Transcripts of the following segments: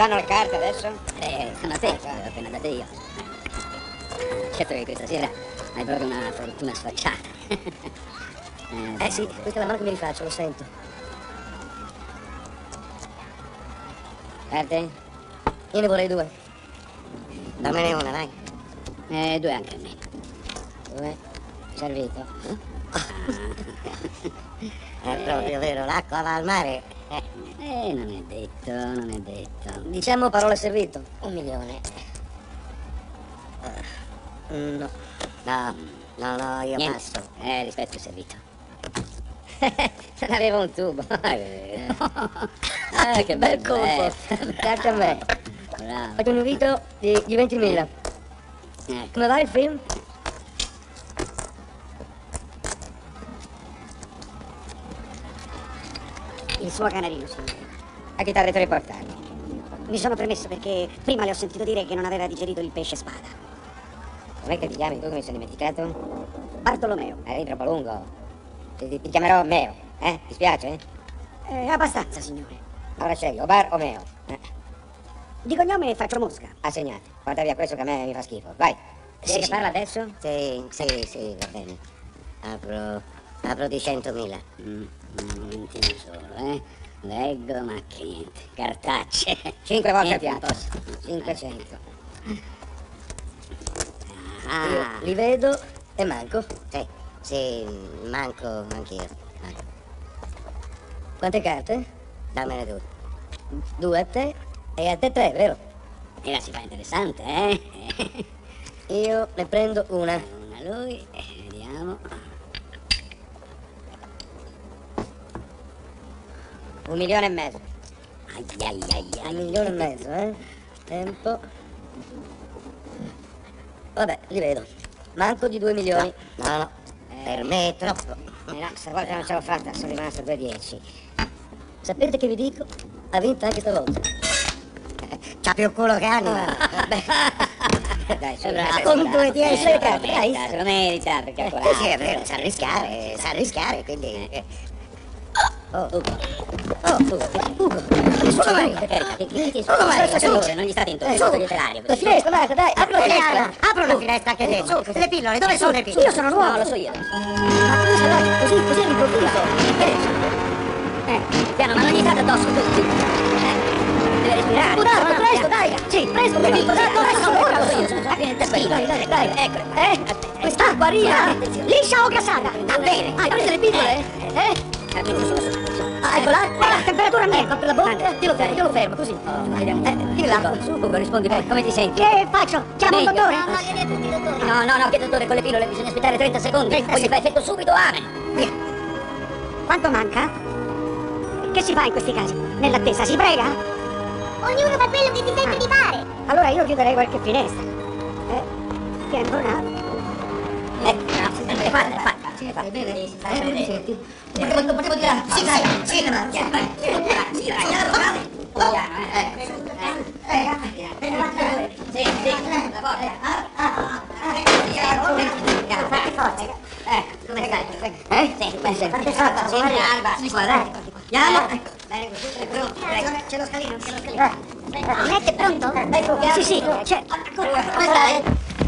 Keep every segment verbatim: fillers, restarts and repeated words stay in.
danno le carte adesso? Eh, sono a te, le ho appena date io. Certo che questa sera hai proprio una fortuna sfacciata. eh, eh sì, questa è la mano che mi rifaccio, lo sento. Carte? Io ne vorrei due. Dammene una, dai. Eh, due anche a me. Due. Servito. È proprio vero, l'acqua va al mare. Eh, non è detto, non è detto. Diciamo parole servito. Un milione. Uh, no. No, no, no, io Niente. passo. Eh, rispetto il servito. Se n'aveva un tubo. Ah, che Bel colpo. Carte a me. Bravo. Faccio un invito di, di ventimila. Ecco. Come va il film? Il suo canarino, signore. A chi t'ha detto di portarmi? Mi sono permesso perché prima le ho sentito dire che non aveva digerito il pesce spada. Com'è che ti chiami tu che mi sono dimenticato? Bartolomeo. Eri troppo lungo. Ti, ti, ti chiamerò Meo, eh? Ti spiace? Eh, abbastanza, signore. Ora scegli, o Bar o Meo. Eh. Di cognome faccio Mosca. Assegnate. Porta via questo che a me mi fa schifo. Vai. Sì, Sì, che sì. parla adesso? Sì, sì, sì, va bene. Apro, apro di centomila. Mm, un momentino solo, eh. Leggo, ma che niente. Cartacce. Cinque volte a Niente, non piatto. posso. Cinquecento. Ah, Io li vedo e manco. Sì, sì, manco anch'io. Manco. Quante carte? Dammene due. Due a te e a te tre, vero? e la si fa interessante, eh. Io ne prendo una. Una lui, eh, vediamo. Un milione e mezzo. Ai ai ai ai. Un milione e mezzo, eh? Tempo. Vabbè, li vedo. Manco di due milioni. No, no, per me è troppo. Eh no, stavolta non ce l'ho fatta, sono rimasto due dieci. Sapete che vi dico? Ha vinto anche stavolta. C'ha più culo che anima. Beh, Dai, su, Bravo, dai, con dai, due dieci dai, le dai, carte, dai. dai. Se lo merita, perché ha Eh, coraggio. sì, è vero, sa rischiare, sa rischiare, quindi... eh. oh, Ugo. Oh, Ugo. Ugo. Solo Vai. per carità, che chi ti Solo vai, per su. favore, non gli state intorno, Eh, sotto su. il telario. La finestra, Marco, dai, apri la finestra. Apro la finestra anche dentro. Le pillole, dove sono le pillole? Io sono nuovo. No, lo so io. Ma cosa dai? Così, così all'improvviso. Eh, piano, ma non gli state addosso tutti. Eh, deve respirare. Scudato, Piano, presto, piano. dai. Sì, presto, presto, dai, dai, dai, Ora lo so dai. io, sono già pieno di tesserino. Dai, dai, dai. Ecco. Eh, quest'acqua arriva. Liscia o gassata? Va bene. Hai preso le pillole? Eh? Ah, ecco l'acqua. La temperatura ambiente. Ecco, per la bocca. Io lo fermo, io lo fermo, così. Vediamo. Eh, di là. Su, Ugo, rispondi bene. Come ti senti? Che faccio? Chiamo un Meglio. dottore? No, no, no, che dottore, con le pillole bisogna aspettare trenta secondi. trenta Poi si fa effetto subito, amen. Via. Quanto manca? Che si fa in questi casi? Nell'attesa si prega? Ognuno fa quello che ti sente di fare. Allora io chiuderei qualche finestra. Eh, che è imbornato. Eh, no, sempre fatta, fatta. Sì, fatta. Bene, sì, Eh, come ti senti? Potevo, potevo tirare. Sì, dai, sì, dai, sì, dai, sì, dai, bravo. Piano, eh. Sì, sì, la porta. Fate forza. Eh, come stai? Eh? Sì, sì, Fate forza, sì, Maria. Alba, di qua, dai. Andiamo. Bene così. È pronto, prego. C'è lo scalino, c'è lo scalino. Annette, pronto? Eh, sì, sì, c'è. Come stai?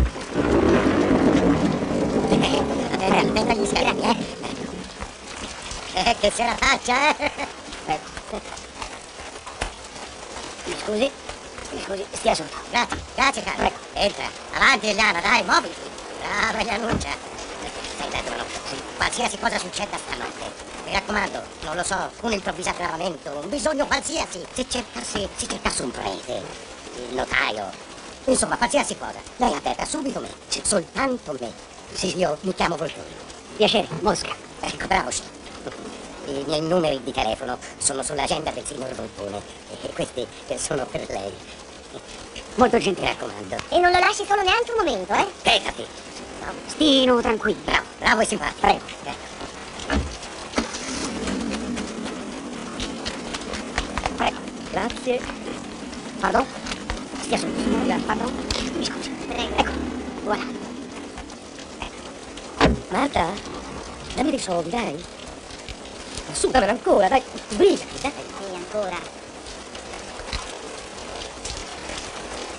Aspetta gli scalini, eh. Eh, che se la faccia, eh. Mi scusi? Mi scusi, stia sotto. Grazie, grazie caro. Ecco, entra. Avanti Eliana, dai, muoviti. Brava Elianuccia. Stai dentro, no? Qualsiasi cosa succeda stanotte. Mi raccomando, non lo so, un improvvisato armamento, un bisogno qualsiasi. Se cercasse, se cercasse un prete, il notaio, insomma, qualsiasi cosa. Lei avverta subito me, soltanto me. Sì, io mi chiamo Volturi. Piacere, Mosca. Ecco, bravo, sì. I miei numeri di telefono sono sull'agenda del signor Voltone e questi sono per lei. Molto Mi gentile. raccomando. E non lo lasci solo neanche un momento, eh? Checati. Stino, tranquillo. Bravo, bravo e simpatico. Prego. Prego. Grazie. Pardon? Stia sotto, signora. Pardon? Mi scusi. Prego. Ecco, voilà. Marta, dammi dei soldi, dai. Su, dammelo ancora, dai. Sbrigati, dai. Sì, ancora.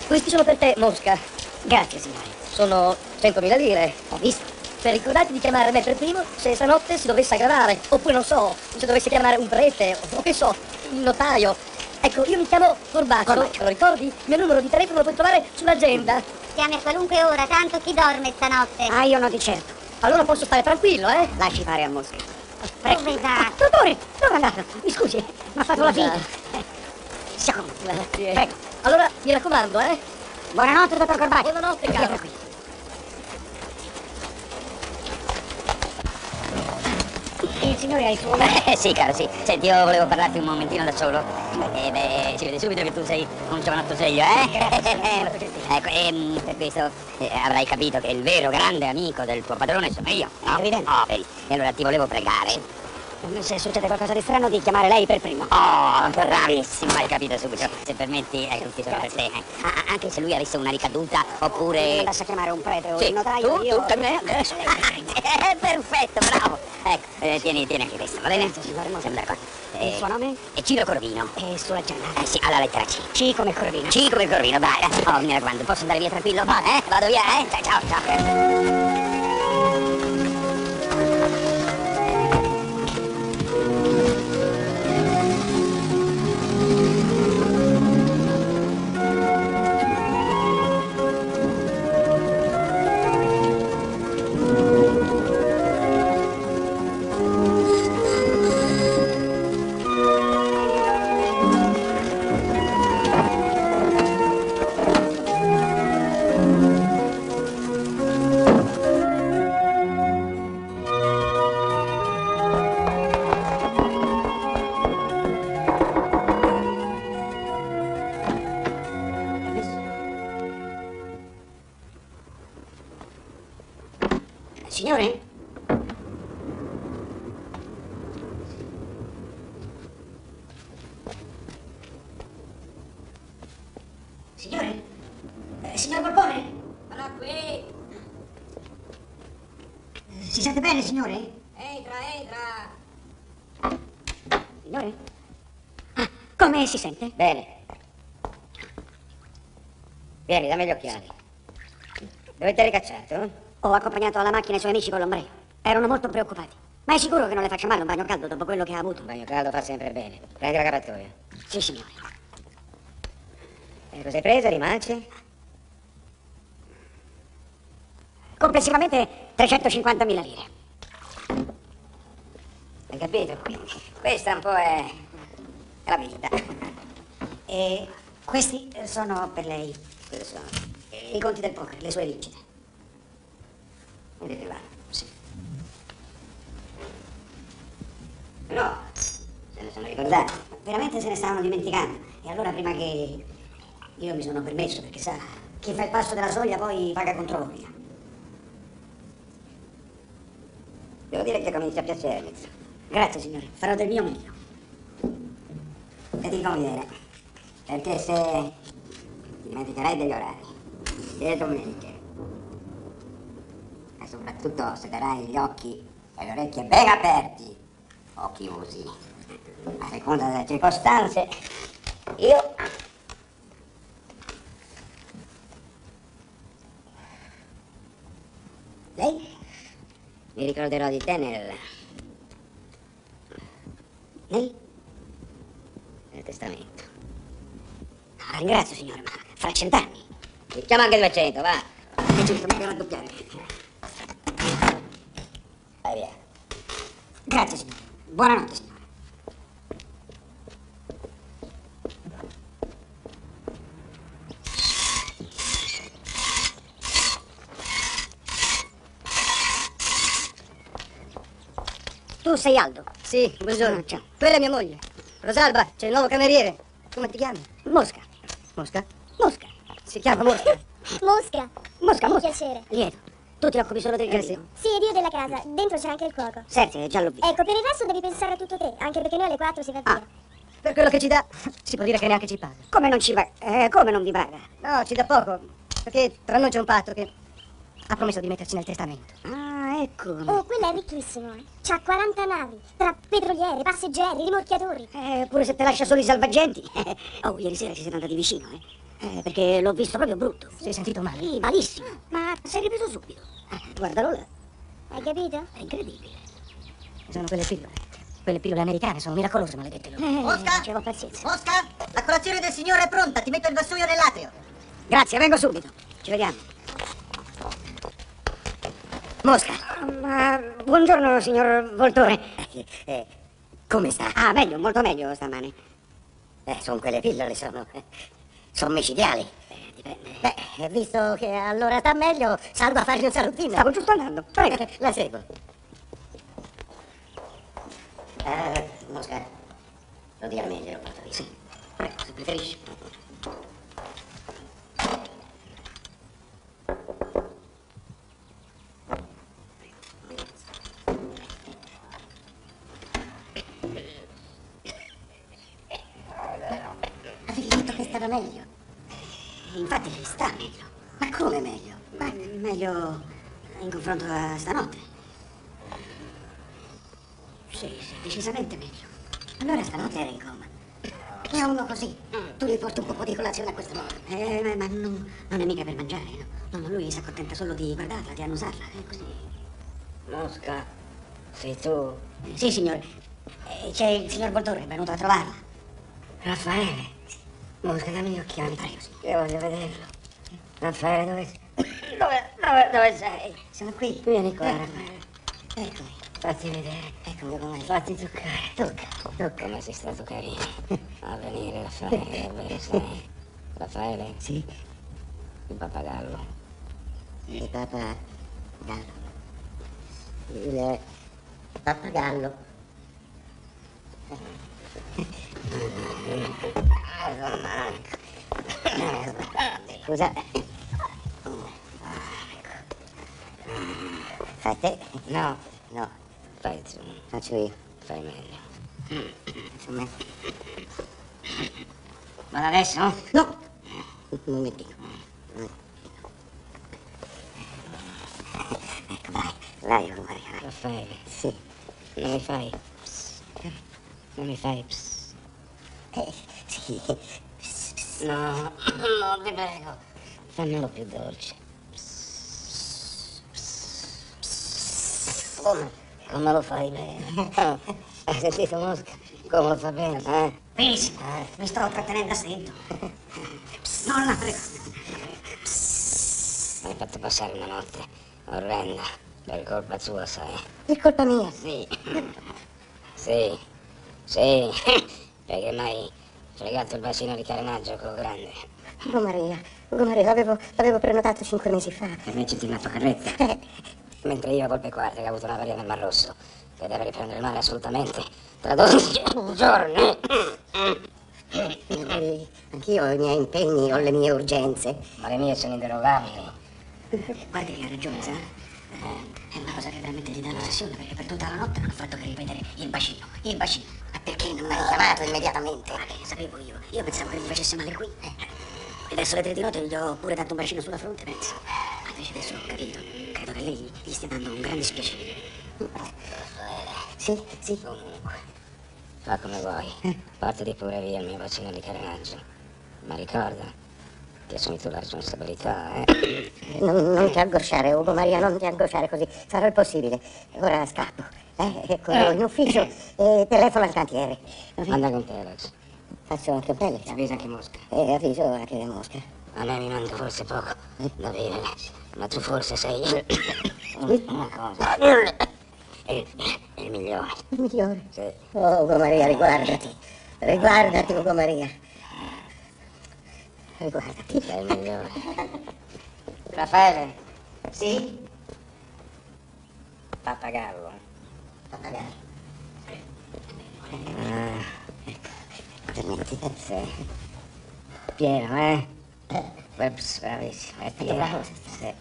Questi sono per te, Mosca. Grazie, signore. Sono centomila lire. Ho visto. Per ricordarti di chiamare me per primo se stanotte si dovesse aggravare. Oppure, non so, se dovesse chiamare un prete, o, o che so, il notaio. Ecco, io mi chiamo Corbaccio, Corbaccio. te lo ricordi? Il mio numero di telefono lo puoi trovare sull'agenda. Chiami a qualunque ora, tanto chi dorme stanotte? Ah, io no di certo. Allora posso stare tranquillo, eh? Lasci fare a Mosca. Dove va? Dottore, dove è andato? Mi scusi, mi ha fatto la Scusa. finta. Siamo. Grazie. Prego. Allora, mi raccomando, eh? Buonanotte, dottor Corbaccio. Buonanotte, Stia caro. tranquillo. Il signore ha il suo... Eh sì, caro, sì. Senti, io volevo parlarti un momentino da solo. E beh, si vede subito che tu sei un giovanotto serio, eh? Ecco, e per questo eh, avrai capito che il vero grande amico del tuo padrone sono io, no? Evidente. Oh, vedi. E allora ti volevo pregare. Se succede qualcosa di strano, di chiamare lei per primo. Oh, bravissimo, hai capito subito. Se permetti, ecco, tutti sono per te. eh. Ah, anche se lui avesse una ricaduta, oppure... Lascia chiamare un prete o Sì, il notaio, tu, io... tu, con me. Eh, perfetto, bravo. Ecco, eh, tieni, tieni anche questo, va bene? Grazie, signore Mosca. Siamo d'accordo. Il suo nome? È Ciro Corvino. E sulla giornata. Eh sì, alla lettera C. C come Corvino. C come Corvino, vai. Oh, mi raccomando, posso andare via tranquillo? Va, eh? Vado via, eh? Ciao, ciao, ciao. Signore? Signore? Eh, signor Borbone? Sono qui. Si sente bene, signore? Entra, entra. Signore? Ah, come si sente? Bene. Vieni, dammi gli occhiali. Dove ti hai ricacciato? Ho accompagnato alla macchina i suoi amici con l'ombrello. Erano molto preoccupati. Ma è sicuro che non le faccia male un bagno caldo dopo quello che ha avuto? Un bagno caldo fa sempre bene. Prendi la cappatoia. Sì, signore. E cosa hai preso, rimance? Complessivamente trecentocinquantamila lire. Hai capito? Questa un po' è... è la vita. E questi sono per lei Cosa sono? i conti del poker, le sue vincite. Vedete là. Sì. No, se ne sono ricordati. Veramente se ne stavano dimenticando. E allora prima che io mi sono permesso, perché sa, chi fa il passo della soglia poi paga controvoglia. Devo dire che comincia a piacermi. Grazie, signore, farò del mio meglio. E ti conviene. Perché se ti dimenticherai degli orari, delle domeniche, e soprattutto se darai gli occhi e le orecchie ben aperti o chiusi, a seconda delle circostanze, io Lei? mi ricorderò di te nel, Lei? nel testamento. Ah, ringrazio, signore, ma fra cent'anni. Ti chiamo anche duecento, va. E ci mica raddoppiare. Vai via. Grazie, signore. Buonanotte, signore. Tu sei Aldo? Sì, buongiorno. Ah, ciao. Quella è mia moglie. Rosalba, c'è il nuovo cameriere. Come ti chiami? Mosca. Mosca? Mosca. Si chiama Mosca. Mosca. Mosca, Un Mosca. piacere. Lieto. Tu ti occupi solo del Eh, giardino. Sì, ed io della casa. Dentro c'è anche il cuoco. Senti, già l'ho visto. Ecco, per il resto devi pensare a tutto te, anche perché noi alle quattro si va Ah. via. Per quello che ci dà, si può dire che neanche ci paga. Come non ci va? Eh, come non vi paga? No, ci dà poco. Perché tra noi c'è un patto che ha promesso di metterci nel testamento. Ah, ecco. Oh, quello è ricchissimo, eh. C'ha quaranta navi, tra petroliere, passeggeri, rimorchiatori. Eh, pure se te lascia solo i salvagenti. Oh, ieri sera ci siamo andati vicino, eh. Eh, perché l'ho visto proprio brutto. Sei sentito male? Sì, malissimo. Ma sei ripreso subito. Eh, guardalo là. Hai capito? È incredibile. Sono quelle pillole. Quelle pillole americane sono miracolose, maledette loro. Eh, Mosca? ci avevo pazienza. Mosca, la colazione del signore è pronta, ti metto il vassoio nell'atrio. Grazie, vengo subito. Ci vediamo. Mosca! Ma buongiorno, signor Voltore. Eh, eh, come sta? Ah, meglio, molto meglio stamane. Eh, sono quelle pillole, sono... eh, sono micidiali. Eh, dipende. Beh, visto che allora sta meglio, salgo a fargli un salutino. Stavo giusto andando. Prego. La seguo. Eh, Mosca, lo dia a me, glielo porto via. Sì, prego, se preferisci. Avevi detto che stava meglio. Infatti sta meglio. Ma come meglio? Ma meglio in confronto a stanotte. Sì, sì, decisamente meglio. Allora stanotte era in coma. E a uno così, tu gli porti un po' di colazione a questo modo. Eh, ma, ma non, non è mica per mangiare, no? No, no, lui si accontenta solo di guardarla, di annusarla, è così. Mosca, sei tu? Eh, sì, signore. Eh, c'è il signor Voltore, è venuto a trovarla. Raffaele? Mosca, dammi gli occhiali. Prego, sì. Io voglio vederlo. Raffaele, dove, dove, dove, dove sei? Sono qui. Vieni qua, Eh, Raffaele. Eccomi, Fatti vedere. eccomi come Fatti toccare. Tocca, tocca. Come sei stato carino. A venire, Raffaele, dove sei? Raffaele? Sì, Il pappagallo. il pappagallo. Il pappagallo. Scusa. Fai te? No, No, fai tu. faccio io. Fai meglio. Insomma. Ma adesso? No! Un momentino. Ecco, vai. Vai, Maria. vai. Raffaele, Sì. non mi fai... Psst. Non mi fai... Psst. Eh, sì. No, no, ti prego. Fammelo più dolce. Come? Come lo fai bene? Ah, hai sentito, Mosca? Come lo fa bene, eh? Benissimo, mi sto trattenendo a stento. No, no, prego. Hai fatto passare una notte orrenda. Per colpa sua, sai. È colpa mia. Sì. Sì. Sì. Perché mai fregato il bacino di carenaggio quello grande. Ugo Maria, Ugo Maria, l'avevo, l'avevo prenotato cinque mesi fa. Per me ci ti metto carretta. Eh, Mentre io a Volpe Quarta che ha avuto una avaria nel Mar Rosso, che deve riprendere male assolutamente tra dodici giorni. eh, anch'io ho i miei impegni, ho le mie urgenze. Ma le mie sono inderogabili. Guardi che ha ragione, sa? Eh, è una cosa che veramente gli dà l'ossessione, perché per tutta la notte non ha fatto che ripetere il bacino, il bacino. Ma perché non mi hai chiamato immediatamente? Ma che sapevo io? Io pensavo che gli facesse male qui. Eh. E verso le tre di notte gli ho pure dato un bacino sulla fronte, penso. Ma invece adesso ho capito. Credo che lei gli stia dando un grande dispiacere. Sì, sì. Comunque, fa come vuoi. Portati pure via il mio bacino di carenaggio. Ma ricorda, ti assumi tu la responsabilità, eh? Non, non ti angosciare, Ugo Maria, non ti angosciare così. Farò il possibile. Ora scappo. Eh, corro in ufficio e telefono al cantiere. Manda con Telex. Faccio anche un telex. Avvisa anche Mosca. E avviso anche le mosche. A me mi manca forse poco da vivere, ma tu forse sei una cosa. Il, il migliore. Il migliore. Sì. Oh, Ugo Maria, riguardati. Riguardati, Ugo Maria. Riguardati. Sei il migliore. Raffaele, Sì? pappagallo. Pappagallo. Ah, Permetti? sì. Pieno, eh? Ups, bravissimo, è pieno. bravo. Sì.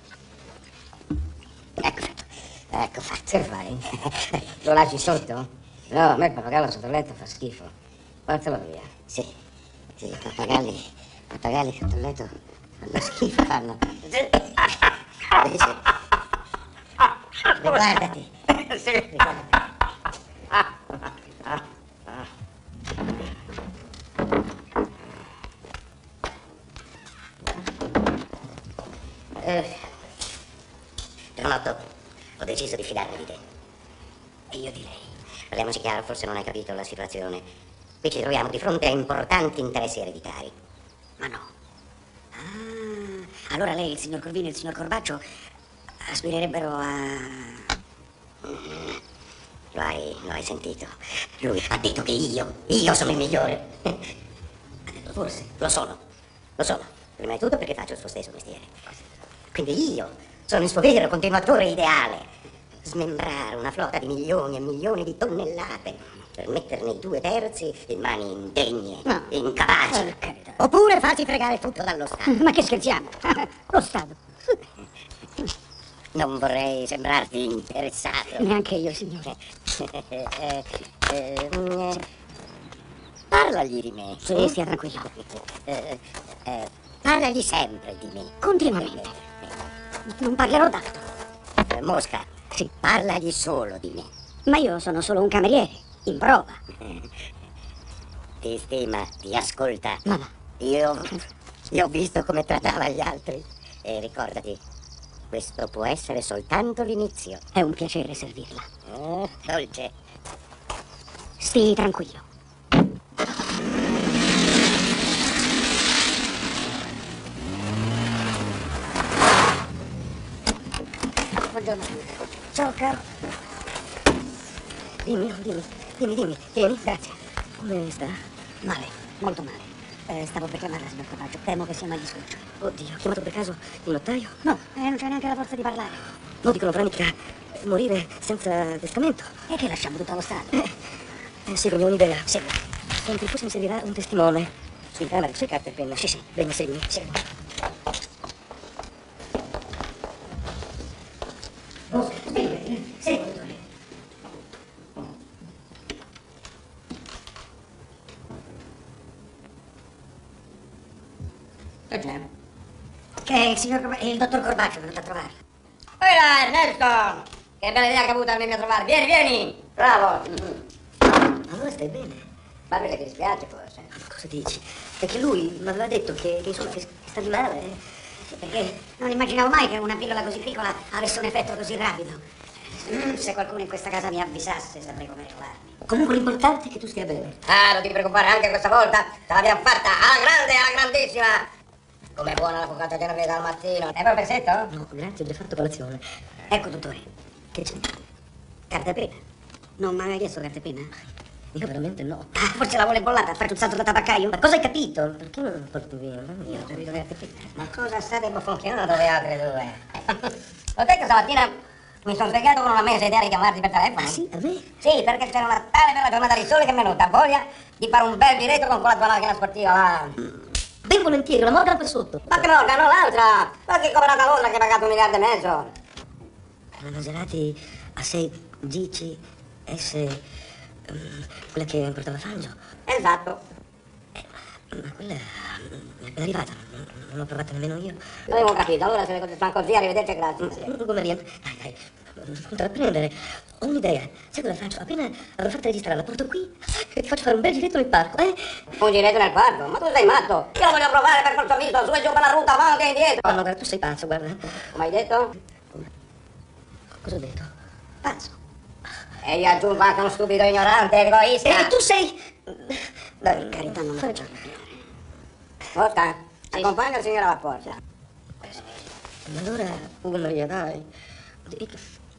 Ecco fatto. Ecco fatto. Che fai? Lo lasci sotto? No, a me il pappagallo sotto il letto fa schifo. Portalo via. Sì. Sì, i pappagalli. Pappagalli sotto il letto fanno schifo, fanno. Invece. Riguardati. Sì. Riguardati. Eh, Giovanotto, ho deciso di fidarmi di te. E io di lei. Parliamoci chiaro, forse non hai capito la situazione. Qui ci troviamo di fronte a importanti interessi ereditari. Ma no. Ah, allora lei, il signor Corvino e il signor Corbaccio aspirerebbero a... Mm, lo hai, lo hai sentito? Lui ha detto che io, io sono il migliore. Ha detto forse, lo sono, lo sono. Prima di tutto perché faccio il suo stesso mestiere. Quindi io sono il suo vero continuatore ideale. Smembrare una flotta di milioni e milioni di tonnellate per metterne i due terzi in mani indegne, No. incapaci. Per carità. Oppure farsi fregare tutto dallo Stato. Ma che scherziamo? Lo Stato. Non vorrei sembrarti interessato. Neanche io, signore. Eh, eh, eh, mm, parlagli di me. Sì, stia tranquillo. Eh, eh, parlagli sempre di me. Continuamente. Non parlerò d'altro. Eh, Mosca, Sì. parlagli solo di me. Ma io sono solo un cameriere, in prova. Ti stima, ti ascolta. Ma va. Io, io ho visto come trattava gli altri. E ricordati, questo può essere soltanto l'inizio. È un piacere servirla. Oh, dolce. Stii tranquillo. Buongiorno. Ciao, caro. Dimmi, dimmi, dimmi, dimmi, tieni. Grazie. Come sta? Male, molto male. Eh, stavo per chiamarla, signor Corbaccio. Temo che sia mal discusso. Oddio, ho chiamato per caso il notaio? No, eh, non c'è neanche la forza di parlare. No, dicono però mica morire senza testamento. E che lasciamo tutto allo Stato? Eh, eh, seguimi, ho un'idea. Segui. Senti, forse mi servirà un testimone. Sì, camera, c'è carta e penna? Sì, sì. Bene, seguimi. Segui. Oh, Segui, segui, dottore. Che c'è? Che è il signor Corba- il dottor Corbaccio è venuto a trovarla. Ehi là, Ernesto! Che bella idea che ha avuto a venirmi a trovare. Vieni, vieni! Bravo! allora stai bene. Ma perché ti dispiace forse? Ma cosa dici? Perché lui mi aveva detto che, che, insomma, che, che sta di male. eh. Perché non immaginavo mai che una pillola così piccola avesse un effetto così rapido. Mm, Se qualcuno in questa casa mi avvisasse saprei come regolarmi. Comunque l'importante è che tu stia bene. Ah, non ti preoccupare, anche questa volta ce l'abbiamo fatta alla grande, alla grandissima! Com'è buona la focaccia genovese al mattino. È proprio pezzetto? No, grazie, ho già fatto colazione. Ecco, dottore, Che c'è? carta e penna. Non mi hai chiesto carta e penna? Io veramente no. Ah, forse la vuole bollata, faccio un salto da tabaccaio? Ma cosa hai capito? Perché non porti via? Io ho capito carta e penna. Ma cosa state bofonchiando voi altri due? Ho detto stamattina mi sono svegliato con una mesa idea di chiamarti per telefono. Ah sì, a me? Sì, perché c'era una tale bella giornata di sole che mi è venuta voglia di fare un bel diretto con quella tua macchina sportiva là. Ben volentieri, la Morgan per sotto. Ma che Morgan, no, l'altra! Ma che comprata a Londra che hai pagato un miliardo e mezzo? La Maserati A sei G C S, ehm, quella che portava Fangio. Esatto. Ma quella mm, mi è appena arrivata, non, non l'ho provata nemmeno io. Avevo capito, allora se le cose stanno così, arrivederci e grazie. Mm, Come rientro? Dai, dai, conta da prendere. Ho un'idea. Sai cosa faccio? Appena avrò fatto registrare, la porto qui e ti faccio fare un bel giretto nel parco, eh? Un giretto nel parco? Ma tu sei matto? Io lo voglio provare per forza visto, su e giù per la ruta, avanti e indietro. Oh no, guarda, tu sei pazzo, guarda. Come hai detto? Cosa ho detto? Pazzo. E io aggiungo anche uno stupido ignorante, egoista. E tu sei... Dai, In carità non mi fai faccio ragione. arrabbiare. Oscar, accompagna il signore alla porta. Ma allora, Ugo Maria, dai. Dica.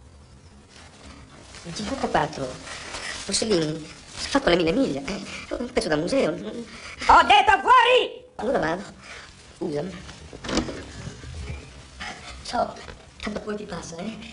Il cinquantaquattro, Rossellini, si fa con le mille miglia, eh? Un pezzo da museo. Ho detto fuori! Allora vado. Scusami. Ciao, tanto poi ti passa, eh?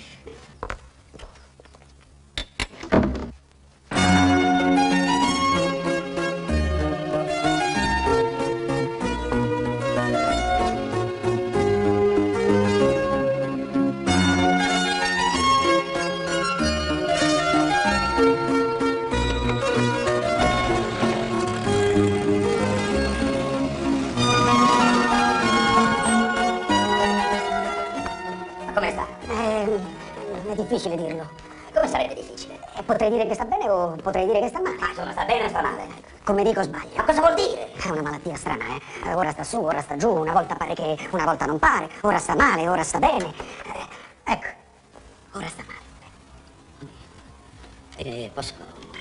Come sta? Eh, è difficile dirlo. Come sarebbe difficile? Eh, Potrei dire che sta bene o potrei dire che sta male. Ma insomma, sta bene o sta male? come dico sbaglia. Ma cosa vuol dire? È una malattia strana, eh? Ora sta su, ora sta giù, una volta pare che, una volta non pare, ora sta male, ora sta bene. Eh, ecco, ora sta male. Eh, posso...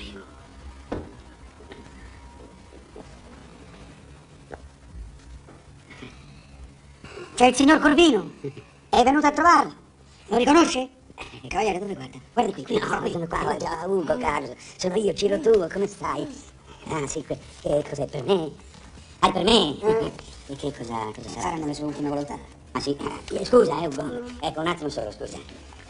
C'è il signor Corvino, è venuto a trovarlo. Lo riconosce? Eh, cavaliere, dove guarda? Guardi qui, qui, No, qui, sono qua, qua, guarda. già, Ugo, caro. Sono io, Ciro tuo, come stai? Ah, sì, que- che cos'è per me? Ah, è per me? E che cosa, cosa sarà? Saranno le sue ultime volontà. Ah, sì? Eh, scusa, eh, Ugo. Ecco, un attimo solo, scusa.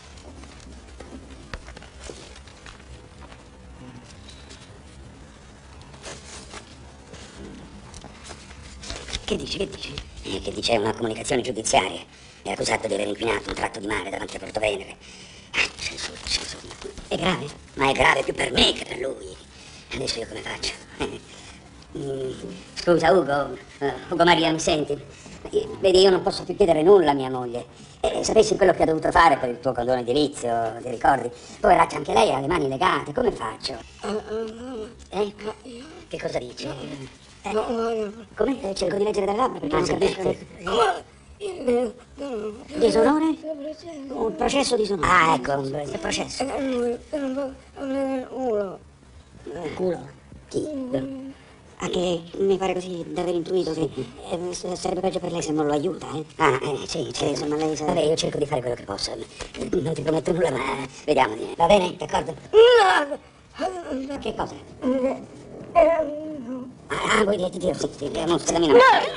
Che dici, che dici? Eh, che dice una comunicazione giudiziaria. È accusato di aver inquinato un tratto di mare davanti a Porto Venere. Ah, c'è su, c'è su. È grave? Ma è grave più per me che per lui. Adesso io come faccio? Mm, Scusa, Ugo, eh, Ugo Maria, mi senti? Eh, Vedi, io non posso più chiedere nulla a mia moglie. E sapessi quello che ha dovuto fare per il tuo condono edilizio, ti ricordi? Poveraccia, anche lei ha le mani legate, come faccio? Eh? Che cosa dici? Eh, come? Eh, cerco di leggere dalle labbra perché non capisco. Disonore? Un processo disonore. Ah, ecco, un Che processo? Culo. chi? Anche mi pare così di aver intuito che eh, sarebbe peggio per lei se non lo aiuta, eh? Ah, eh, sì, sì, insomma, lei sa... Vabbè, io cerco di fare quello che posso. Non ti prometto nulla, ma eh, vediamo. Va bene, d'accordo? Che cosa? Ah, vuoi dirti Dio? Sì, sì, non scusami, no.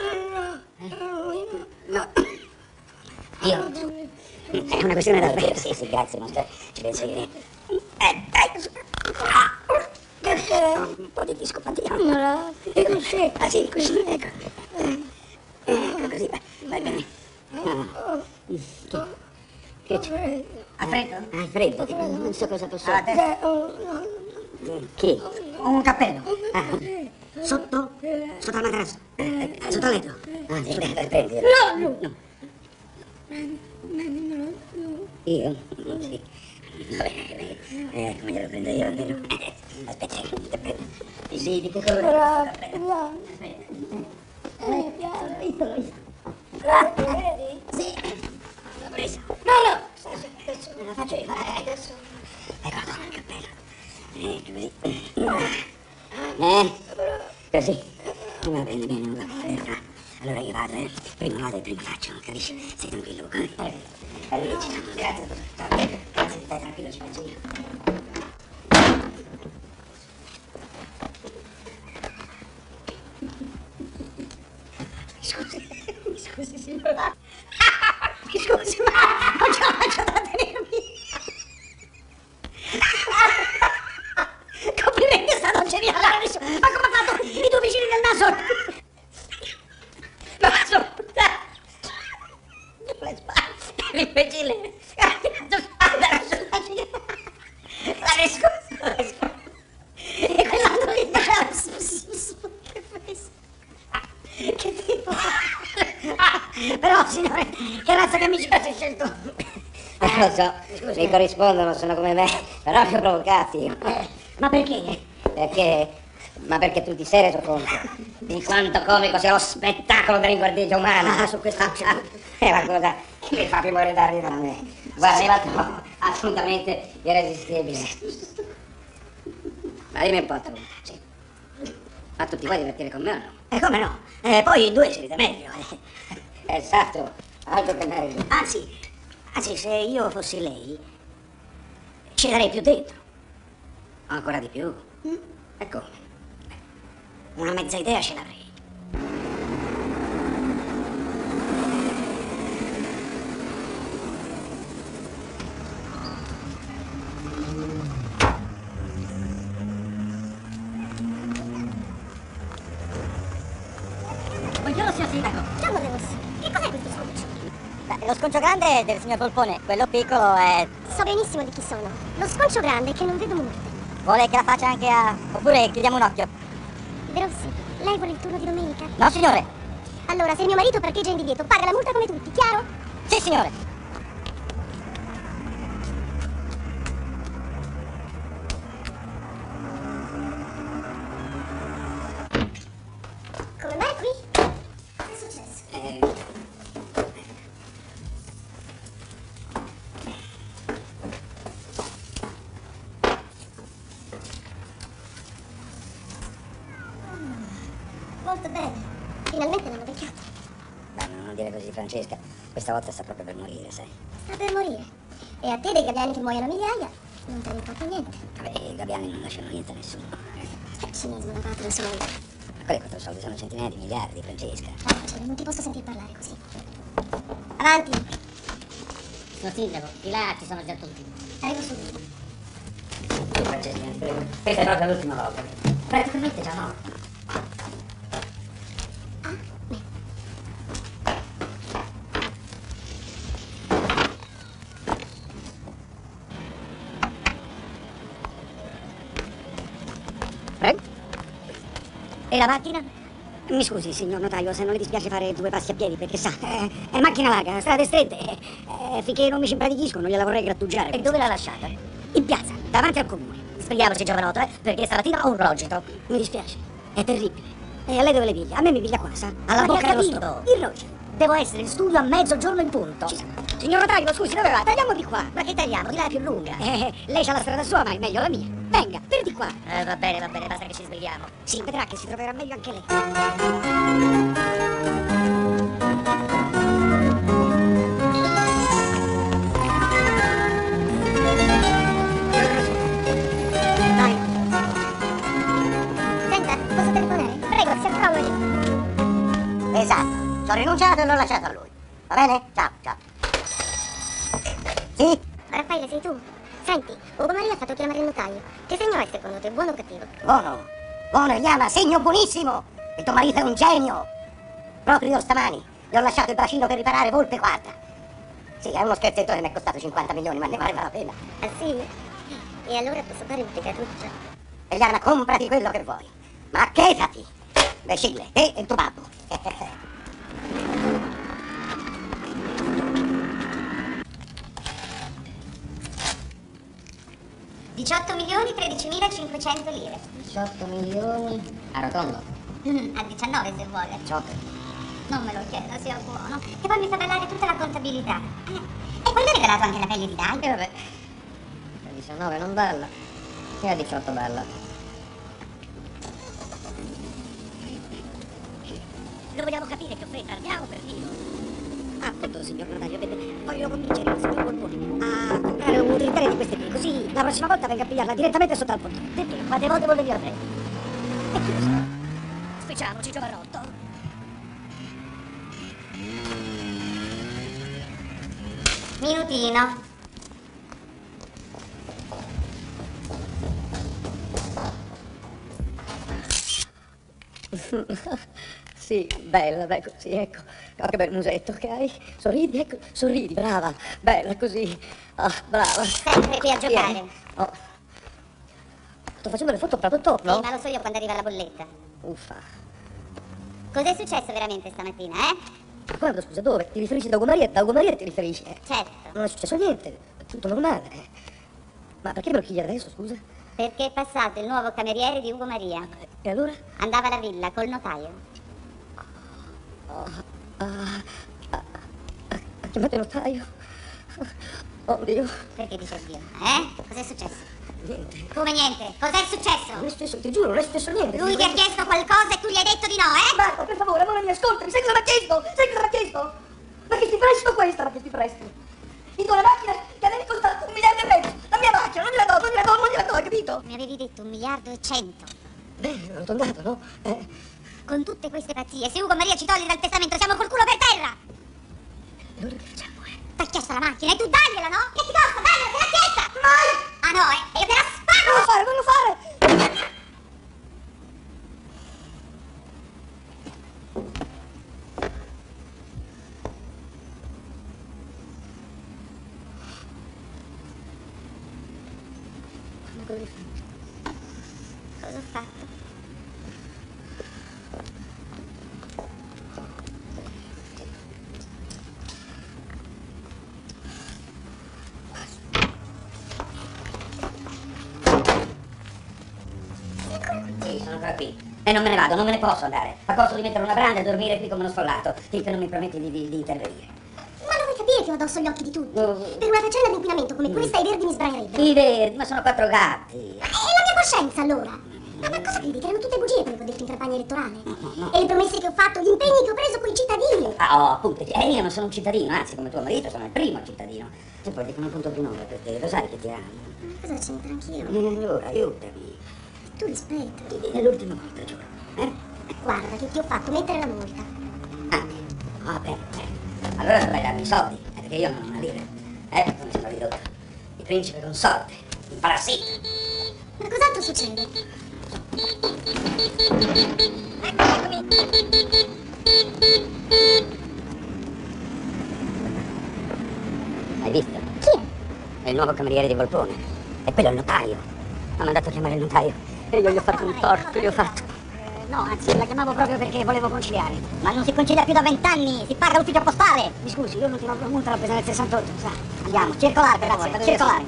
No. Io... È una questione da... Sì, sì, grazie, non sto... Ci penso io. Eh, dai. Un po' di discopatia. E così? Ah, sì, così, ecco. Ecco, così, va, va bene. Ah. Che c'è? Ha freddo? Hai freddo? Non so cosa posso... Ah, te- Chi? Un cappello. Ah, Sotto? Sotto al materasso. Eh, Sotto al letto. ah, sì, beh, prendi. No, no. Io? Sì. Vabbè, eh, come glielo prendo io, vero? Eh, Aspetta, ti prendo. Sì, di che colore? Aspetta. Eh, piano, visto, visto. Sì, l'ho preso. No, no! Me la faccio io. Adesso. Ecco, il cappello. Eh, così. Eh? Così. Va bene, bene, va bene. Allora io vado, eh. Prima vado e prima faccio, capisci? Stai tranquillo, eh? Allora, ci siamo. Grazie, grazie, stai tranquillo, ci penso io. Scusi, scusi signora. Scusi, ma non ce la faccio da tenermi. Complimenti, è stato geniale. Ma come ha fatto i due vicini del naso? Ma sono... Le spalle, l'imbecille. La riscossa, la riscossa. E quell'altro che faceva... Che questo? Che tipo? Però, signore, che razza di amici avete scelto? Eh, lo so, mi corrispondono, sono come me, però li ho provocati. Ma perché? Perché? Ma perché tu ti sei reso conto di quanto comico sia lo spettacolo dell'inguardia umana? Ah, su questa... È la cosa che mi fa più morire da ridere a me. Guarda, io la trovo assolutamente irresistibile. Ma dimmi un po' tu. Sì. Ma tu ti vuoi divertire con me o no? E come no? Eh, poi in due si ride meglio. eh. Esatto, altro che meglio. Anzi, anzi, se io fossi lei, ci darei più dentro. Ancora di più? E come? Una mezza idea ce l'avrei. Buongiorno, signor Sindaco. Ciao, Voleus. Che cos'è questo sconcio? Beh, lo sconcio grande è del signor Polpone, quello piccolo è... So benissimo di chi sono. Lo sconcio grande è che non vedo morte. Vuole che la faccia anche a... oppure chiudiamo un occhio? Verossi, lei vuole il turno di domenica? No, signore. Allora, se il mio marito parcheggia in divieto, paga la multa come tutti, chiaro? Sì, signore. Senti, Francesca, questa volta sta proprio per morire, sai? Sta per morire. E a te dei gabbiani che muoiono a migliaia non te ne importa niente. Vabbè, i gabbiani non lasciano niente a nessuno. Eh, cinismo da parte non sono io. Ma quali quattro soldi? Sono centinaia di miliardi, Francesca. Facile, non ti posso sentir parlare così. Avanti. Signor sindaco, di là ci sono già tutti. Arrivo subito. Sì, Francesca, ti prego. Questa è proprio l'ultima volta. Praticamente già no. Prego. E la macchina? Mi scusi, signor notaio, se non le dispiace fare due passi a piedi, perché sa, è, è macchina larga, strade strette, eh, finché non mi ci impratichisco non gliela vorrei grattugiare. E dove l'ha lasciata? In piazza, davanti al comune. Svegliamoci, giovanotto, eh, perché stamattina ho un rogito. Mi dispiace, è terribile. E a lei dove le piglia? A me mi piglia qua, sa? Alla Ma bocca che ha dello capito? stomaco. Il rogito. Devo essere in studio a mezzogiorno in punto. Ci sa. Signor notaio, scusi, dove va? Tagliamo di qua. Ma che tagliamo? Di là è più lunga. Eh, lei c'ha la strada sua, ma è meglio la mia. Venga, per di qua. Eh, va bene, va bene, basta che ci svegliamo. Sì, vedrà che si troverà meglio anche lei. Vai. Senta, posso telefonare? Prego, si accomodi. Esatto, ci ho rinunciato e l'ho lasciato a lui. Va bene? Ciao, ciao. Sì? Raffaele, sei tu? Senti, Ugo Maria ha fatto chiamare il notaio. Che segno è secondo te, buono o cattivo? Buono. Buono, Eliana, segno buonissimo. Il tuo marito è un genio. Proprio io stamani gli ho lasciato il bacino per riparare Volpe quarta. Sì, è uno scherzetto che mi è costato cinquanta milioni, ma ne valeva la pena. Ah sì? E allora posso fare un pecatuccio? Eliana, comprati quello che vuoi. Ma chetati. Imbecille, te e il tuo babbo. diciotto milioni tredicimilacinquecento lire. diciotto milioni. Arrotondo. Mm, a diciannove se vuole. diciotto. Non me lo chiedo, sia buono. Che poi mi fa ballare tutta la contabilità. Eh, e poi mi ha regalato anche la pelle di Dai. E vabbè. A diciannove non balla. E a diciotto balla. Lo vogliamo capire che offesa, andiamo per Dio. Ah, appunto, signor notaio, vede, voglio convincere il signor Borbone a comprare un utilitario di queste qui, così la prossima volta venga a pigliarla direttamente sotto al ponte. Perché? Quante volte vuol venire a me? E chi lo sa? Spicciamoci, giovanotto. Minutino. Sì, bella, beh, così, ecco. Oh, che bel musetto che hai. Sorridi, ecco, sorridi, brava, bella così. Ah, brava. Sempre qui a giocare. Vieni. Oh. Sto facendo le foto proprio top, no? Sì, ma lo so io quando arriva la bolletta. Uffa. Cos'è successo veramente stamattina, eh? Guarda, scusa, dove? Ti riferisci da Ugo Maria? Da Ugo Maria ti riferisci? Eh, Certo, non è successo niente, è tutto normale. eh. Ma perché me lo chiedi adesso, scusa? perché è passato il nuovo cameriere di Ugo Maria. E allora? Andava alla villa col notaio. Ah, ah, ah, ha chiamato il notaio? Oh Dio, Perché dice Dio? Eh? Cos'è successo? niente. Come niente? Cos'è successo? Non è successo, ti giuro, non è successo niente. Lui ti ha chiesto qualcosa e tu gli hai detto di no, eh? Marco, per favore, amore mio, ascoltami, sai cosa mi ha chiesto? Sai cosa mi ha chiesto? Ma che ti prestino questa, ma che ti prestino? Ti do la macchina che a me mi costa un miliardo e mezzo. La mia macchina, non gliela do, non gliela do, non gliela do, hai capito? Mi avevi detto un miliardo e cento. Beh, l'ho tornato, no? Eh, Con tutte queste pazzie, se Ugo Maria ci toglie dal testamento siamo col culo per terra! allora che facciamo, eh? T'ha chiesto la macchina e tu dagliela, no? Che ti costa? Dagliela, te l'ha chiesta! Mai! Ah no, eh? E io te la spago! Non lo fare, non lo fare! Cosa ho fatto? Sì, sono ancora qui. E non me ne vado, non me ne posso andare. A costo di mettere una branda e dormire qui come uno sfollato, finché non mi prometti di, di, di intervenire. Ma lo vuoi capire che ho addosso gli occhi di tutti? No. Per una faccenda di inquinamento come questa i verdi mi sbraierebbero. I verdi, ma sono quattro gatti. E la mia coscienza allora? Ma cosa credi? Che erano tutte bugie quelle che ho detto in campagna elettorale? No, no, no. E le promesse che ho fatto, gli impegni che ho preso con i cittadini. Ah, oh, appunto, eh, io non sono un cittadino, anzi, come tuo marito sono il primo cittadino. Se poi dico un punto più nome perché lo sai che ti amo. Ma cosa c'entra anch'io? Allora, aiutami. Tu rispetta. È l'ultima volta, giuro. Eh? Guarda che ti ho fatto mettere la multa. Ah, va bene, bene. Allora dovrai darmi i soldi, eh, perché io non ho una lira. Eh, come sembra ridotto. Il principe con soldi, un parassita. Ma cos'altro succede? Hai visto? Chi è? È il nuovo cameriere di Volpone. E quello è il notaio. Ha mandato a chiamare il notaio. E io gli ho fatto un torto, gli ho fatto. No, anzi, la chiamavo proprio perché volevo conciliare. Ma non si concilia più da vent'anni, si paga l'ufficio postale. Mi scusi, io l'ultima multa l'ho presa nel sessantotto, sa. Andiamo, circolare per favore, circolare.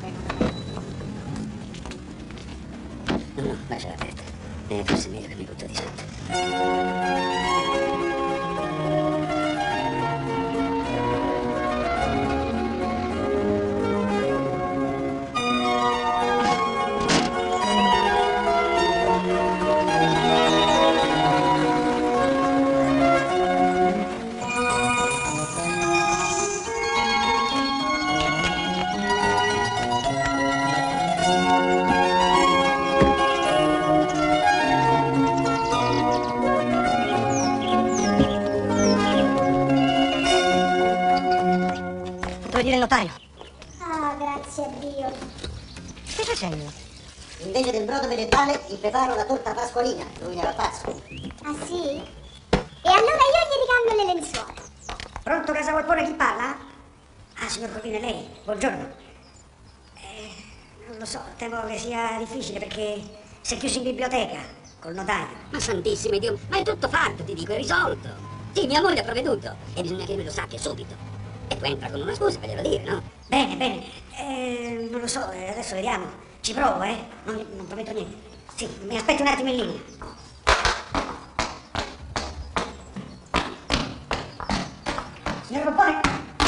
No, no, lasciala aperta. Eh, forse è meglio che mi butto di sotto. Fatto venire il notaio. Ah, grazie a Dio. Che facendo? Invece del brodo vegetale gli preparo la torta pasqualina. Lui ne va pazzo. Ah sì? E allora io gli ricambio le lenzuola. Pronto, casa Volpone, chi parla? Ah, signor Corvino, è lei? Buongiorno. Eh, non lo so, temo che sia difficile perché si è chiuso in biblioteca col notaio. Ma santissimo Dio, ma è tutto fatto, ti dico, è risolto. Sì, mia moglie ha provveduto. E bisogna che lui lo sappia subito. E tu entra con una scusa, faglielo dire, no? Bene, bene. Eh, non lo so, eh, adesso vediamo. Ci provo, eh? Non, non prometto niente. Sì, mi aspetti un attimo in linea. Signor Volpone?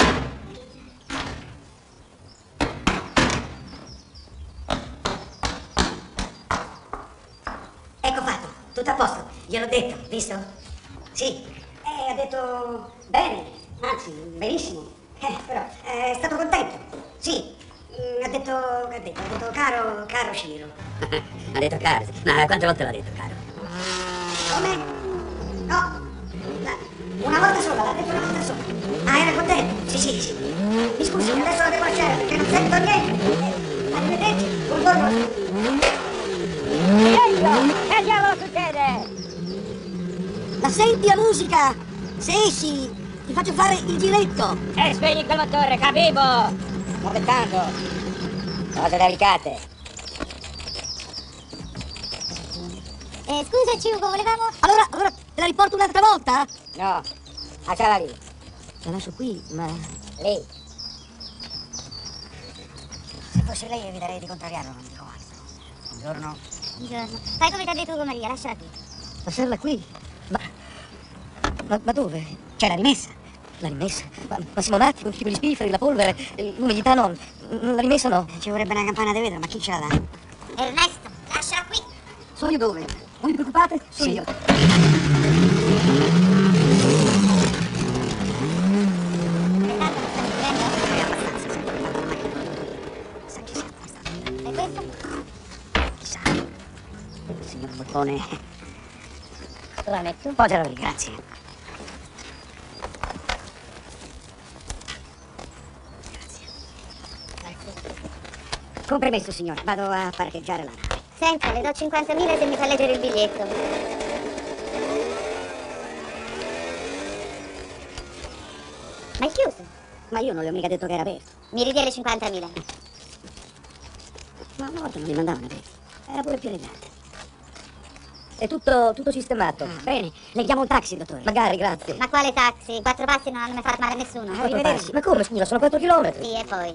Ecco fatto, tutto a posto. Gliel'ho detto, visto? Sì. Eh, ha detto bene, anzi, benissimo. Eh, però, eh, è stato contento. Sì. Mm, ha detto, che ha detto? Ha detto caro, caro Ciro. Ha detto caro, sì. Ma quante volte l'ha detto caro? Come? No. La- una volta sola, l'ha detto una volta sola. Ah, era contento? Sì, sì, sì. Mi scusi, adesso la devo lasciare perché non sento niente. Arrivederci, buongiorno. Silenzio! Che diavolo succede? La senti la musica? Sì, sì. Ti faccio fare il giretto. E spegni quel motore, capivo! Sto aspettando. Cose delicate. Eh, scusaci Ugo, volevamo... Allora, allora, te la riporto un'altra volta? No, lasciala lì. La lascio qui, ma... Lì. Se fosse lei eviterei di contrariarlo, non dico altro. Buongiorno. Buongiorno. Fai come ti ha detto Ugo Maria, lasciala qui. Lasciarla qui? Ma... Ma, ma dove? C'è la rimessa. La rimessa? Ma, ma siamo matti con tipo gli spifferi, la polvere, l'umidità no. La rimessa no. Ci vorrebbe una campana di vetro, ma chi ce la dà? Ernesto, lasciala qui. Sono io dove? Non vi preoccupate, sono io. E questo? Chissà. Signor Volpone. La metto? Poggiala lì, grazie. Con permesso, signore, vado a parcheggiare la nave. Senta, le do cinquantamila se mi fa leggere il biglietto. Ma è chiuso. Ma io non le ho mica detto che era aperto. Mi ridia le cinquantamila. Ma una volta non li mandavano aperti. Era pure più elegante. È tutto, tutto sistemato. Ah, bene, le chiamo un taxi, dottore. Magari, grazie. Ma quale taxi? Quattro passi non hanno mai fatto male a nessuno. Ah, arrivederci. Ma come, scusa, sono quattro chilometri. Sì, e poi?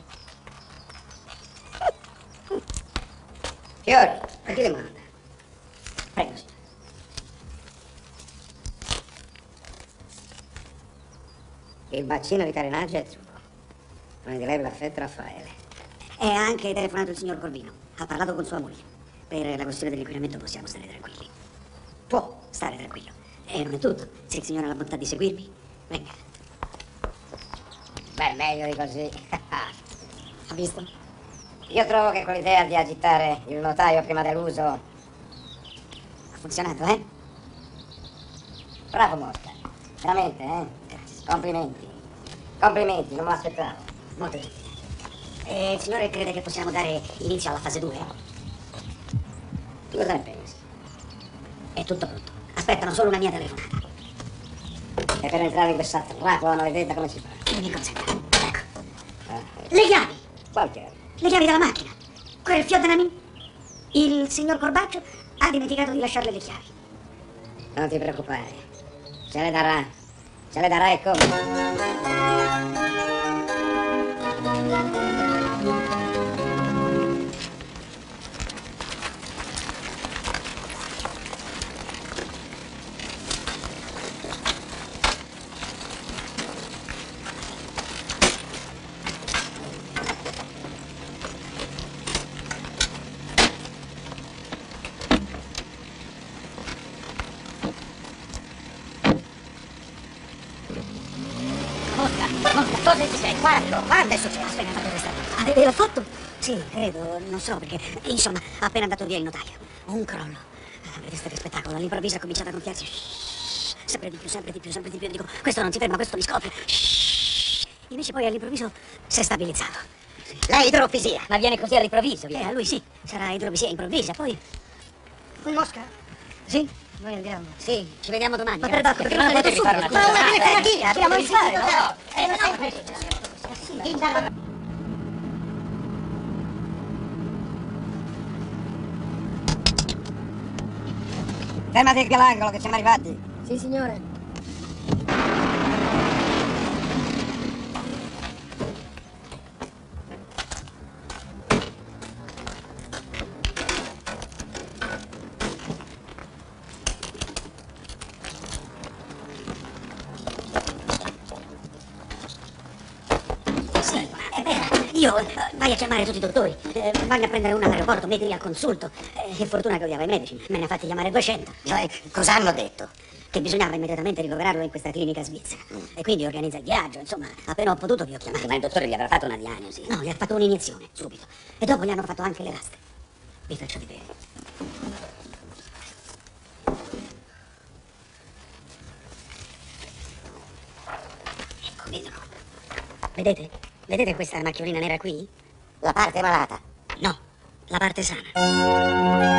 Fiori. A chi le manda? Prego, signore. Il bacino di carenaggio è trucco. Prenderebbe l'affetto Raffaele. E ha anche telefonato il signor Corvino. Ha parlato con sua moglie. Per la questione dell'inquinamento possiamo stare tranquilli. Può stare tranquillo. E non è tutto. Se il signore ha la bontà di seguirmi, venga. Beh, meglio di così. Ha visto? Io trovo che quell'idea di agitare il notaio prima dell'uso Ha funzionato, eh? bravo Mosca, veramente, eh? Grazie. Complimenti. Complimenti, non me l'aspettavo. Molto gentile. E il signore crede che possiamo dare inizio alla fase due? Tu cosa ne pensi? È tutto pronto. Aspettano solo una mia telefonata. E per entrare in questa trappola maledetta come si fa? Mi consenta. Ecco. Eh, Le chiavi! qualche... Le chiavi della macchina. Quel fioddinamino. Il signor Corbaccio ha dimenticato di lasciarle le chiavi. Non ti preoccupare. Se le darà. Se le darà e come. Mosca, Mosca, cosa è successo? Quando? Quando è successo? Appena fatto questa... Aveva fatto? Sì, credo, non so perché. Insomma, ha appena andato via il notaio. Un crollo. Ah, avete visto che spettacolo? All'improvviso ha cominciato a gonfiarsi. Shhh, sempre di più, sempre di più, sempre di più. Dico, questo non si ferma, questo mi scopre. Shhh. Invece poi all'improvviso si è stabilizzato. La idrofisia. Ma viene così all'improvviso, Eh, viene. a lui sì, sarà idropisia improvvisa, poi... Mosca, Sì? noi andiamo. Sì, ci vediamo domani. Ma eh. per d'acqua, Perché perché non non potevi avete fare subito? una Ma una telefonata? telefonatina, dobbiamo rischiare, no? Eh, non Fermati qui all'angolo che siamo arrivati. Sì, signore. Sì, è vero. Io eh, vai a chiamare tutti i dottori, eh, vanno a prendere uno all'aeroporto, mettili al consulto. Eh, che fortuna che odiava i medici, me ne ha fatti chiamare duecento. Cioè, cosa hanno detto? Che bisognava immediatamente ricoverarlo in questa clinica svizzera. E quindi organizza il viaggio, insomma, appena ho potuto vi ho chiamato. Ma il dottore gli avrà fatto una diagnosi. No, gli ha fatto un'iniezione, subito. E dopo gli hanno fatto anche le raste. Vi faccio vedere. Ecco, vedono. Vedete? Vedete questa macchiolina nera qui? La parte malata. No, la parte sana.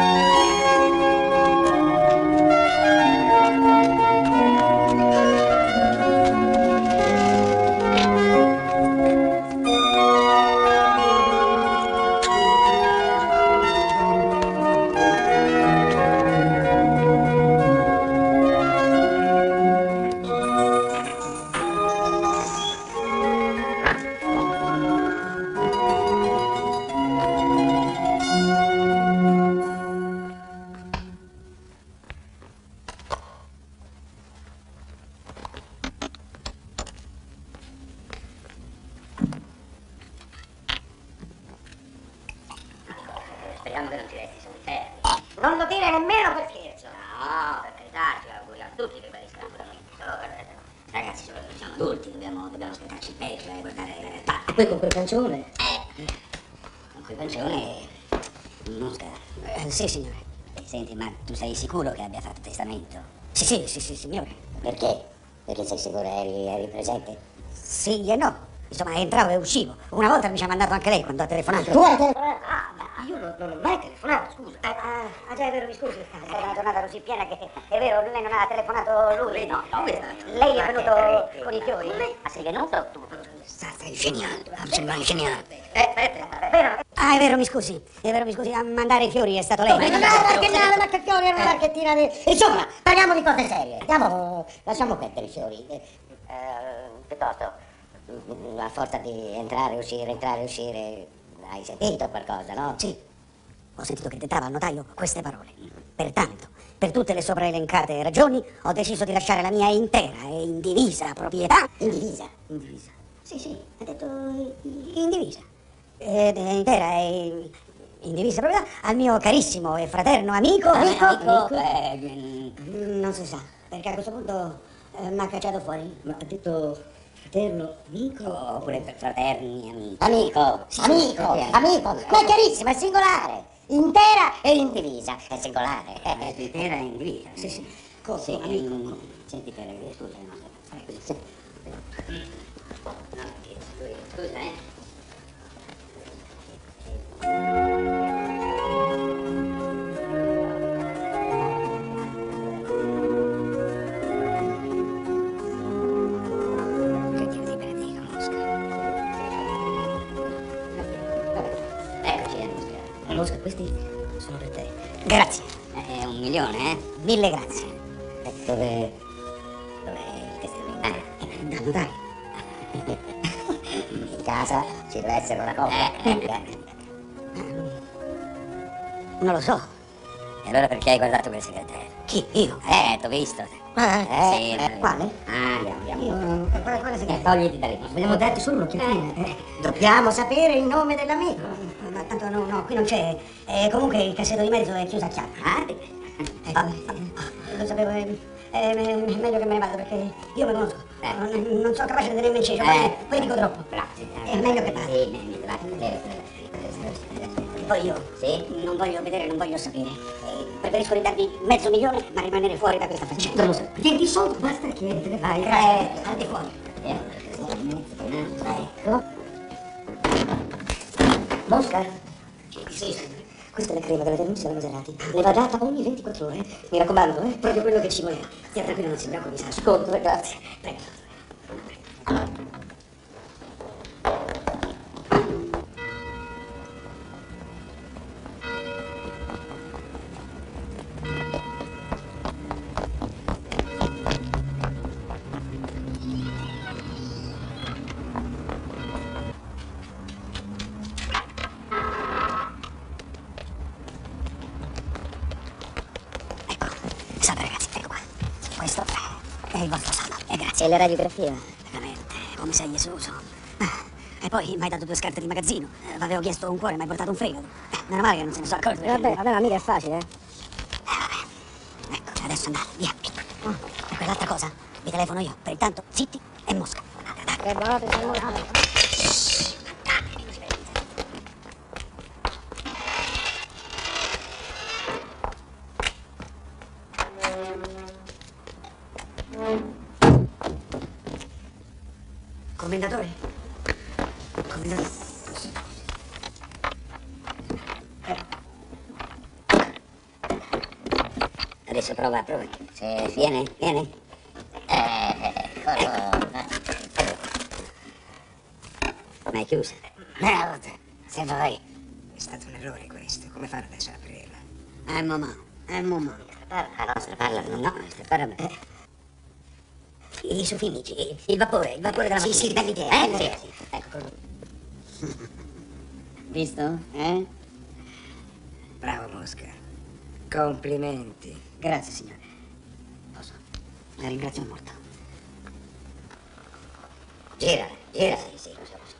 Speriamo che non ti resti solo Non lo dire nemmeno per scherzo. No, per carità, ci auguriamo tutti che guarisca rapidamente. Ragazzi, sono- siamo adulti, dobbiamo, dobbiamo aspettarci il peggio e guardare... Ma E poi con quel pancione. con quei pensioni... Mosca. Eh, sì, signore. Senti, ma tu sei sicuro che abbia fatto testamento? Sì, sì, sì, sì, signore. Perché? Perché sei sicuro eri, eri presente? Sì e no. Insomma, entravo e uscivo. Una volta mi ci ha mandato anche lei quando ha telefonato. Tu hai telefonato? Ah, ma io non, non ho mai telefonato, scusa. Ah, ah, ah, già è vero, mi scusi. È stata una giornata così piena che è vero, lei non ha telefonato lui. No, no, Eh, no. Lei è Ma venuto che- con i fiori. Ma sei venuto tu? Sta, sta ingegnando, mi sembra ingegnando. Eh, aspetta, è vero? Ah, è vero, mi scusi. È vero, mi scusi. A mandare i fiori è stato lei. Ma non è una marchettina, una fiori, era una marchettina di... Insomma, parliamo di cose serie. Andiamo, lasciamo perdere i fiori. Eh, piuttosto, mm, a forza di entrare, uscire, entrare, uscire, hai sentito qualcosa, no? Sì. Ho sentito che dettava al notaio queste parole. Pertanto, per tutte le sopraelencate ragioni, ho deciso di lasciare la mia intera e indivisa proprietà. Indivisa. Indivisa. Sì, sì, ha detto indivisa. Eh, intera e in divisa proprietà, al mio carissimo e fraterno amico. Amico? amico Eh, mm, mm, non si sa, perché a questo punto eh, mi ha cacciato fuori. ma ha detto fraterno, amico oppure fraterni, amici? Amico, Sì, amico, sì, amico, ma è chiarissimo, è singolare. Intera e indivisa, è singolare. Eh, intera in divisa. Sì, sì. Co- sì, amico. mm, senti Pere, scusa, no, fai così. Sì. No, che- scusa, eh. Che Dio ti benedica, Mosca. Eccoci, eh, Mosca. Mosca, questi sono per te. Grazie. Eh, È un milione, eh? Mille grazie. E dove... dov'è il testamento? Eh, da notaio. In casa ci deve essere una copia. Eh, eh, Non lo so. E allora perché hai guardato quel segretario? Chi? Io? Eh, t'ho visto. Eh, Sì, eh, quale? Ah, andiamo, andiamo. Io... Quale, quale Eh, segretario? togliti da lì. Abbiamo detto solo un'occhiatina. Eh. Dobbiamo sapere il nome dell'amico. Ma tanto no, no, qui non c'è. Eh, comunque il cassetto di mezzo è chiuso a chiave. Ah, Eh, vabbè, eh, lo sapevo, eh, eh, è meglio che me ne vada perché io mi conosco. Eh. Non, non sono capace di tenermi in cecio, Eh. poi, poi dico troppo. bravo. Sì, È meglio che vada. Sì, meglio, vai. Poi io Sì? non voglio vedere, non voglio sapere. Eh, preferisco ridarvi mezzo milione, ma rimanere fuori da questa faccenda. Non lo so. Tieni i soldi, basta chiedere, vai. Eh, al di fuori. Ecco. Mosca? Sì, signore. Questa è la crema della denuncia della Maserati. Le va data ogni ventiquattro ore. Mi raccomando, eh? Proprio quello che ci voleva. Stia tranquillo, non si preoccupi, sa. Ascolto, grazie. Prego. Ecco, salve ragazzi, ecco qua. Questo è il vostro saldo. E grazie. E le radiografie? Veramente, come sei esoso. Ah, e poi mi hai dato due scarpe di magazzino. Eh, avevo chiesto un cuore, mi hai portato un fegato. Eh, meno male che non se ne sono accorto. Vabbè, vabbè, ma mica è facile, eh. Eh, vabbè. Ecco, adesso andate, via. Oh, e quell'altra cosa, vi telefono io. Per intanto, zitti e Mosca. Andate, andate. Che buono, sei molto. Commendatore? Commendatore? Adesso prova, prova. Se viene, viene. Eh, quello... Ma è chiusa. Merda, se vai. È stato un errore questo, come fare adesso a aprirla? È un momento, è un momento. La nostra parla, no? No, parla me. Eh. I sufinici, il vapore, il vapore della Sì, macchina. sì, bell'idea. Eh, bell'idea. sì, sì. Ecco quello. Visto? Eh? Bravo Mosca. Complimenti. Grazie, signore. Posso? La ringrazio molto. Gira, gira. Sì, sì, lo so, lo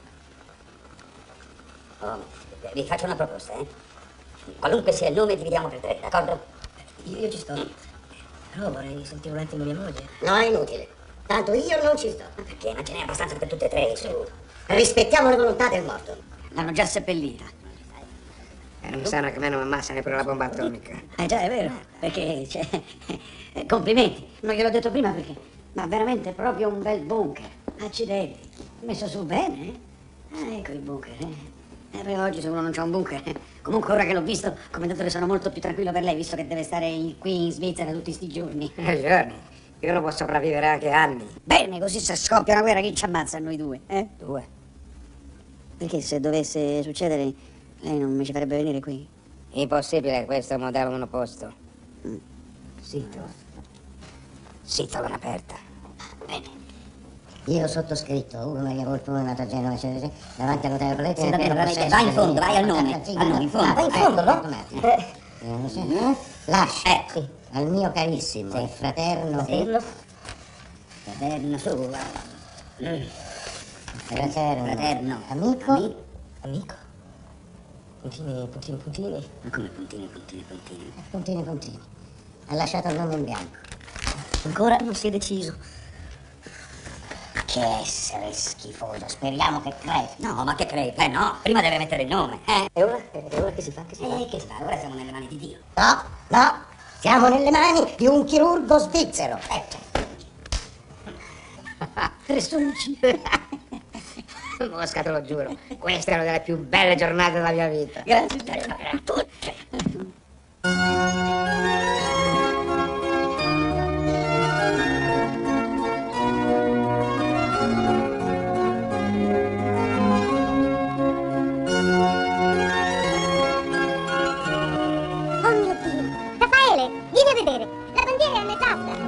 so. Oh, vi faccio una proposta, eh? Qualunque sia il nome, dividiamo per tre, d'accordo? Io, io ci sto. Però vorrei sentire un attimo mia moglie. No, è inutile. Tanto io non ci sto. Ma perché? Ma ce n'è abbastanza per tutte e tre, su. Rispettiamo le volontà del morto. L'hanno già seppellita. E non mi sa che me non ammassa neppure la bomba atomica. Eh già, è vero, perché, cioè, eh, complimenti. Non gliel'ho detto prima perché, ma veramente proprio un bel bunker. Accidenti, messo su bene, eh? Ah, ecco il bunker, eh. Eh, beh, oggi se uno non c'ha un bunker, eh. Comunque ora che l'ho visto, commendatore, sono molto più tranquillo per lei, visto che deve stare in- qui in Svizzera tutti sti giorni. Eh, giorni. Io non posso sopravvivere anche anni. Bene, così se scoppia una guerra chi ci ammazza a noi due, eh? Due. Perché se dovesse succedere, lei non mi ci farebbe venire qui? Impossibile, questo è un modello monoposto. Zitto. Zitto all'aperta. Bene. Io ho sottoscritto Ugo Maria Volpone, nato a Genova, eccetera, eccetera, davanti al notaio Coletti. Sì, davvero, veramente, vai in fondo, vai al nome, al nome, in fondo. Ah, vai in fondo, no? Eh. Eh, Lascia. Ecco. Sì. Al mio carissimo Sì. e fraterno. Fratello. Fraterno, su. va. Mm. Fraterno. Fraterno. Amico. Ami- Amico? Puntini, puntini, puntini. Ma come puntini, puntini, puntini? Puntini, puntini. Ha lasciato il nome in bianco. Ancora non si è deciso. Che essere schifoso, speriamo che crepi. No, ma che crei? Eh no, prima deve mettere il nome. Eh, E ora? E ora che si fa? Che si fa? eh che si fa? Ora siamo nelle mani di Dio. No, no, siamo nelle mani di un chirurgo svizzero. Ecco. Restonucci. Mosca, te lo giuro, questa è una delle più belle giornate della mia vita. Grazie a tutti. Oh mio Dio! Raffaele, vieni a vedere! La bandiera è a mezz'asta!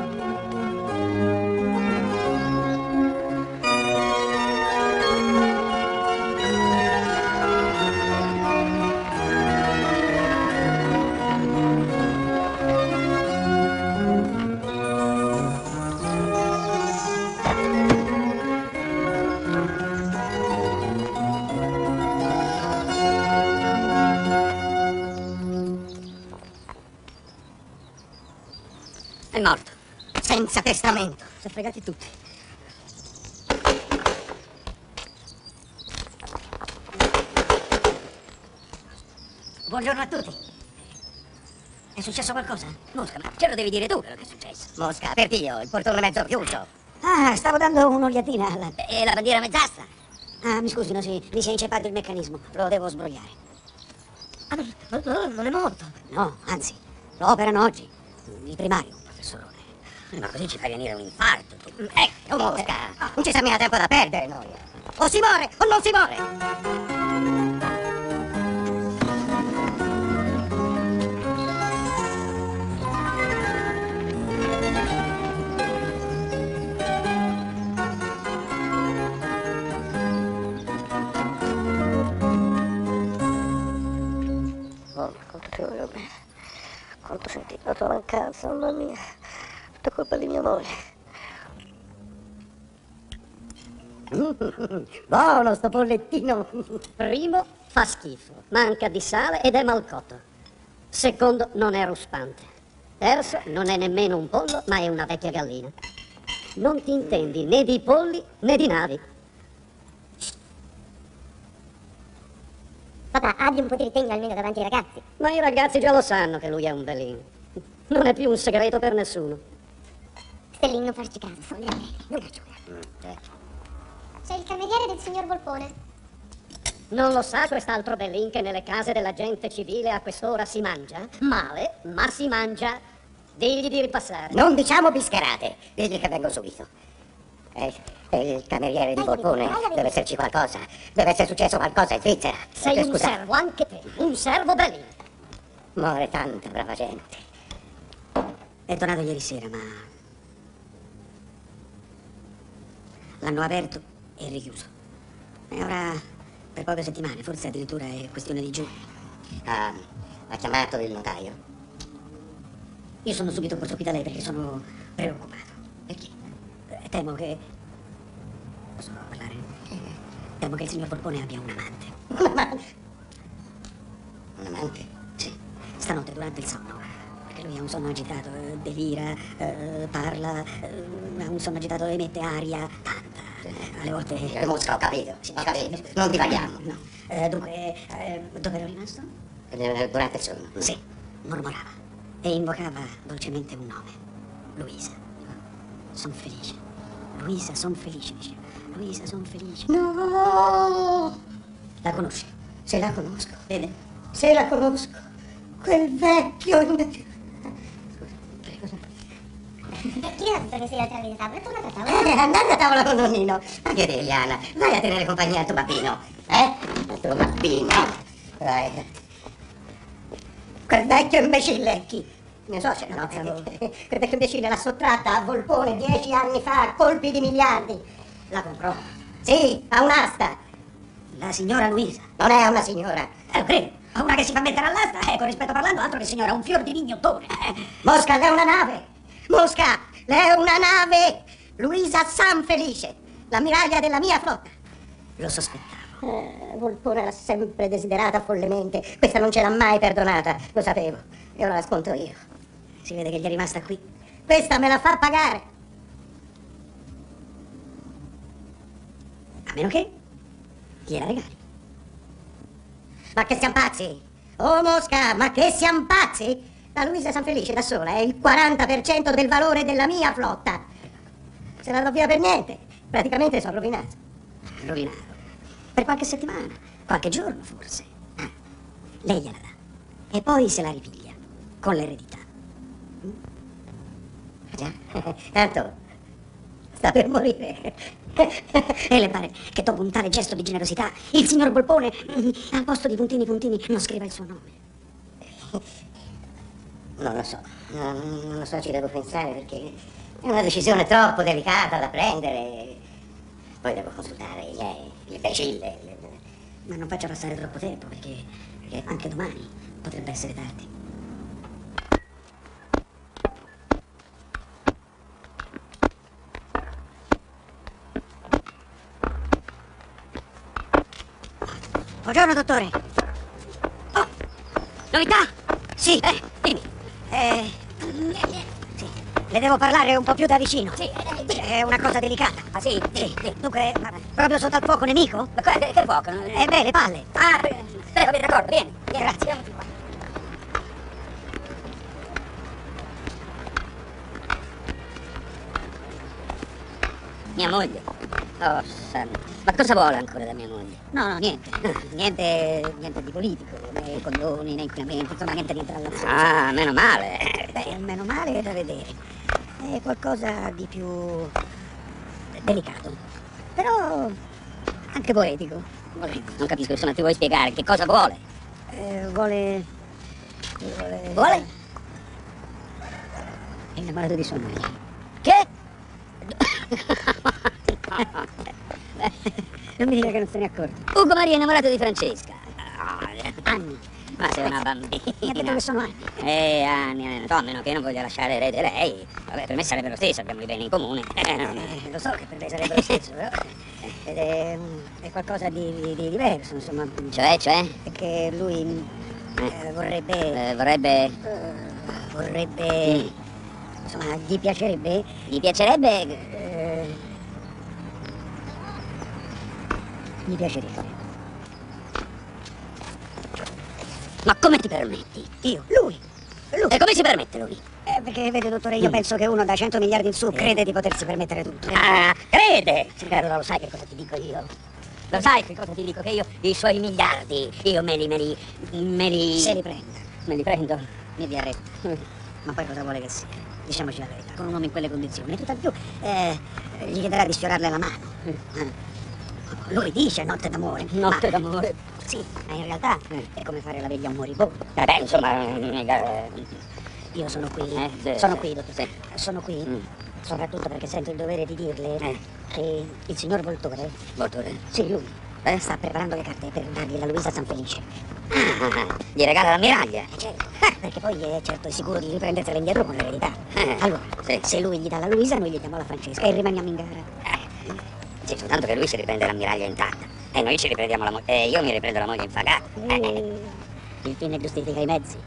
È morto. Senza testamento. Si è fregati tutti. Buongiorno a tutti. È successo qualcosa? Mosca, ma ce lo devi dire tu quello che è successo. Mosca, per Dio, il portone mezzo chiuso. Ah, stavo dando un'oliatina alla... E la bandiera mezz'asta? Ah, mi scusi, no, si, mi si è inceppato il meccanismo. Lo devo sbrogliare. Ah, non, non- non è morto. No, anzi, lo operano oggi. Il primario, professorone. Ma così ci fai venire un infarto. Tu. Ecco, Mosca, non ci sta mica tempo da perdere noi. O si muore o non si muore. Oh, quanto ti voglio bene. Quanto ho sentito la tua mancanza, mamma mia. Tutta colpa di mia moglie. Buono sto pollettino. Primo, fa schifo. Manca di sale ed è malcotto. Secondo, non è ruspante. Terzo, non è nemmeno un pollo, ma è una vecchia gallina. Non ti intendi né di polli né di navi. Papà, abbi un po' di tegno almeno davanti ai ragazzi. Ma i ragazzi già lo sanno che lui è un velino. Non è più un segreto per nessuno. Stellin, non farci caso, sono le amiche. Non ragione. C'è il cameriere del signor Volpone. Non lo sa quest'altro Belin che nelle case della gente civile a quest'ora si mangia? Male, ma si mangia. Digli di ripassare. Non diciamo bischerate. Digli che vengo subito. È, è il cameriere di Volpone. Deve esserci qualcosa. Deve essere successo qualcosa in Svizzera. Sei Eh, un scusa. servo, anche te. Un servo Belin. Muore tanta brava gente. È tornato ieri sera, ma... l'hanno aperto e richiuso. E ora per poche settimane, forse addirittura è questione di giorni. Ha, ha chiamato il notaio. Io sono subito corso qui da lei perché sono preoccupato. Perché? Eh, Temo che... Posso parlare? Temo che il signor Volpone abbia un amante. Un amante? Un amante? Sì, stanotte durante il sonno. Perché lui ha un sonno agitato, eh, delira, eh, parla, eh, ha un sonno agitato, emette aria, tanta. Eh, alle volte... Eh, Mosca, ho capito. Ho capito. Non divaghiamo. No. Eh, dunque, eh, dove ero rimasto? Eh, Durante il sonno. Sì, mormorava e invocava dolcemente un nome. Luisa. Son felice. Luisa, son felice, diceva. Luisa, son felice. No! La conosci? Se la conosco. Vede? Se la conosco. Quel vecchio... Chi ha detto che sei altra di tavola? Torna a tavola. Eh, andate a tavola con nonnino. Anche te, Eliana. Vai a tenere compagnia al tuo bambino. Eh? Al tuo bambino. Vai. Quel vecchio imbecille. Chi? Mio suocero, no? Quel vecchio imbecille l'ha sottratta a Volpone dieci anni fa a colpi di miliardi. La comprò. Sì, a un'asta. La signora Luisa. Non è una signora. Eh, lo credo. A una che si fa mettere all'asta, eh, con rispetto parlando, altro che signora, un fior di mignottone. Eh. Mosca, lei è una nave. Mosca, lei è una nave. Luisa San Felice, l'ammiraglia della mia flotta. Lo sospettavo. Eh, Volpone l'ha sempre desiderata follemente. Questa non ce l'ha mai perdonata, lo sapevo. E ora la sconto io. Si vede che gli è rimasta qui. Questa me la fa pagare. A meno che gliela regali. Ma che siamo pazzi? Oh Mosca, ma che siamo pazzi? La Luisa Sanfelice da sola è il quaranta per cento del valore della mia flotta. Se la do via per niente, praticamente sono rovinato. Rovinato. Per qualche settimana, qualche giorno forse. Ah, lei gliela dà. E poi se la ripiglia. Con l'eredità. Già, tanto sta per morire. E le pare che dopo un tale gesto di generosità il signor Volpone, mm, al posto di puntini puntini, non scriva il suo nome? Non lo so, non, non lo so, ci devo pensare perché è una decisione troppo delicata da prendere. Poi devo consultare i miei, l'imbecille. Ma non faccia passare troppo tempo perché, perché anche domani potrebbe essere tardi. Buongiorno, dottore. Oh, novità? Sì, eh, dimmi. Eh, sì, le devo parlare un po' più da vicino. Sì, è una cosa delicata. Ah, sì? Sì, sì. Dunque, proprio sotto al fuoco nemico? Ma che, che fuoco? Eh beh, le palle. Ah, spero che d'accordo, vieni. vieni. Grazie. Mia moglie? Oh, santo. Ma cosa vuole ancora da mia moglie? No, no, niente. niente, niente di politico, né condoni, né inquinamenti, insomma, niente di intrallazione. Ah, meno male. Beh, meno male è da vedere. È qualcosa di più delicato. Però anche poetico. volendo. Non capisco, insomma, ti vuoi spiegare che cosa vuole? Eh, vuole... Vuole... Vuole? È innamorato di sua moglie. Che? Non mi dica che non se ne è accorto. Ugo Maria è innamorato di Francesca. Anni. Ma sei una bambina. Mi ha detto che sono anni. Eh, anni, eh, no, a meno che non voglia lasciare erede lei. Vabbè, per me sarebbe lo stesso, abbiamo i beni in comune. Eh, no, no. Eh, lo so che per lei sarebbe lo stesso, però... Ed è, è qualcosa di, di- di diverso, insomma. Cioè, cioè? Perché lui eh, vorrebbe... Eh, vorrebbe... eh, vorrebbe... Insomma, gli piacerebbe... Gli piacerebbe... eh, gli piacerebbe. Ma come ti permetti? Io? Lui? Lui? E come si permette lui? Eh, perché vede, dottore, io penso che uno da cento miliardi in su crede di potersi permettere tutto. Ah, crede! Sì, allora lo sai che cosa ti dico io? Lo sai che cosa ti dico? Che io i suoi miliardi, io me li, me li, me li... Se li prenda. Me li prendo. Mi dia retta. Ma poi cosa vuole che sia? Diciamoci la verità, con un uomo in quelle condizioni. E tutt'al più, eh, gli chiederà di sfiorarle la mano. Eh. Lui dice notte d'amore. Notte ma- d'amore. Sì, ma in realtà è come fare la veglia a un moribondo. Eh beh, insomma... eh, Io sono qui, Eh, sì, sono sì, qui, dottore. sì. Sono qui, Mm. soprattutto perché sento il dovere di dirle Eh. che il signor Voltore, Voltore. sì, lui, eh, sta preparando le carte per dargli la Luisa Sanfelice. Ah, gli regala l'ammiraglia. Eh, certo, perché poi è certo è sicuro di riprendersela indietro con l'eredità. Eh, Allora, sì. se lui gli dà la Luisa, noi gli diamo la Francesca e rimaniamo in gara. Eh, sì, soltanto che lui si riprende l'ammiraglia intatta. E noi ci riprendiamo la moglie. E io mi riprendo la moglie infagata. Eh, E il fine giustifica i mezzi.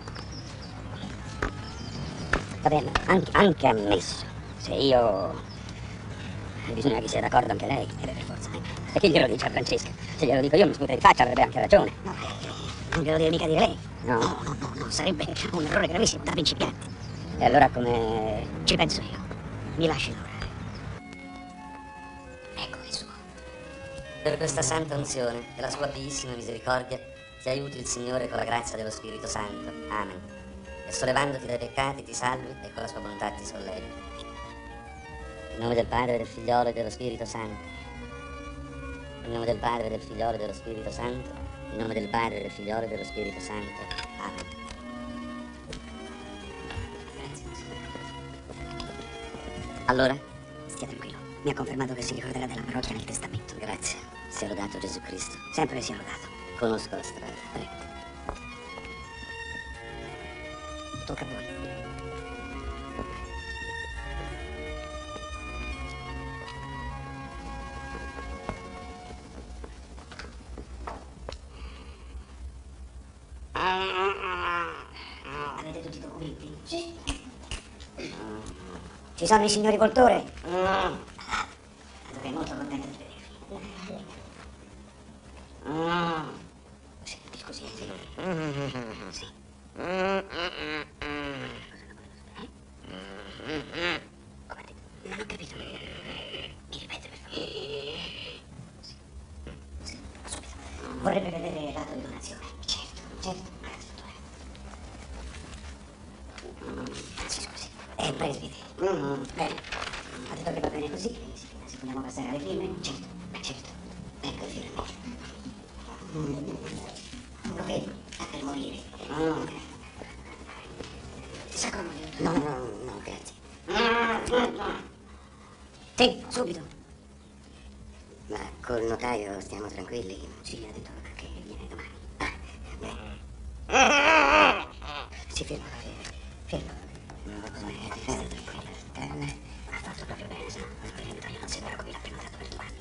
va bene, anche, anche ammesso. Se io... Bisogna che sia d'accordo anche lei. E beh, per forza. eh. E chi glielo dice a Francesca? Se glielo dico io mi sputa di faccia, avrebbe anche ragione. No, eh, non glielo deve mica dire lei. No. No, no, no, no, sarebbe un errore gravissimo da principiante. E allora come... Ci penso io. Mi lasci lavorare. Ecco il suo. Per questa santa unzione e la sua piissima misericordia ti aiuti il Signore con la grazia dello Spirito Santo. Amen. E sollevandoti dai peccati ti salvi e con la sua bontà ti sollevi. In nome del Padre, del Figliolo e dello Spirito Santo. In nome del Padre, del Figliolo e dello Spirito Santo. In nome del Padre, del Figliolo e dello Spirito Santo. Amen. Grazie, signore. Allora? Stia tranquillo. Mi ha confermato che si ricorderà della parrocchia nel testamento. Grazie. Sia lodato Gesù Cristo. Sempre sia lodato. Conosco la strada. Prego. Tocca a voi. Ci sono i signori Voltore? Mm. Ah, sarei molto contento di vedervi. Mm. Sì, scusi, sì. Sì. Guardi, non ho capito. Mi ripete, per favore? Sì. Sì, subito. Vorrebbe vedere l'atto di donazione. Certo, certo. Sì, scusi. È il presbite. Mm, bene. Ha detto che va bene così. Sì, se vogliamo passare alle firme? Certo, certo. Ecco le firme. Mm. Lo vedo, sta per morire. Mm. Si accomodi. No, no, no, grazie. Sì, subito. Ma col notaio stiamo tranquilli? Sì, ha detto che viene domani. Ah, bene. Si ferma, ferma. Ha fatto proprio bene, sa? Il notaio non si preoccupi, l'ha prenotato per domani.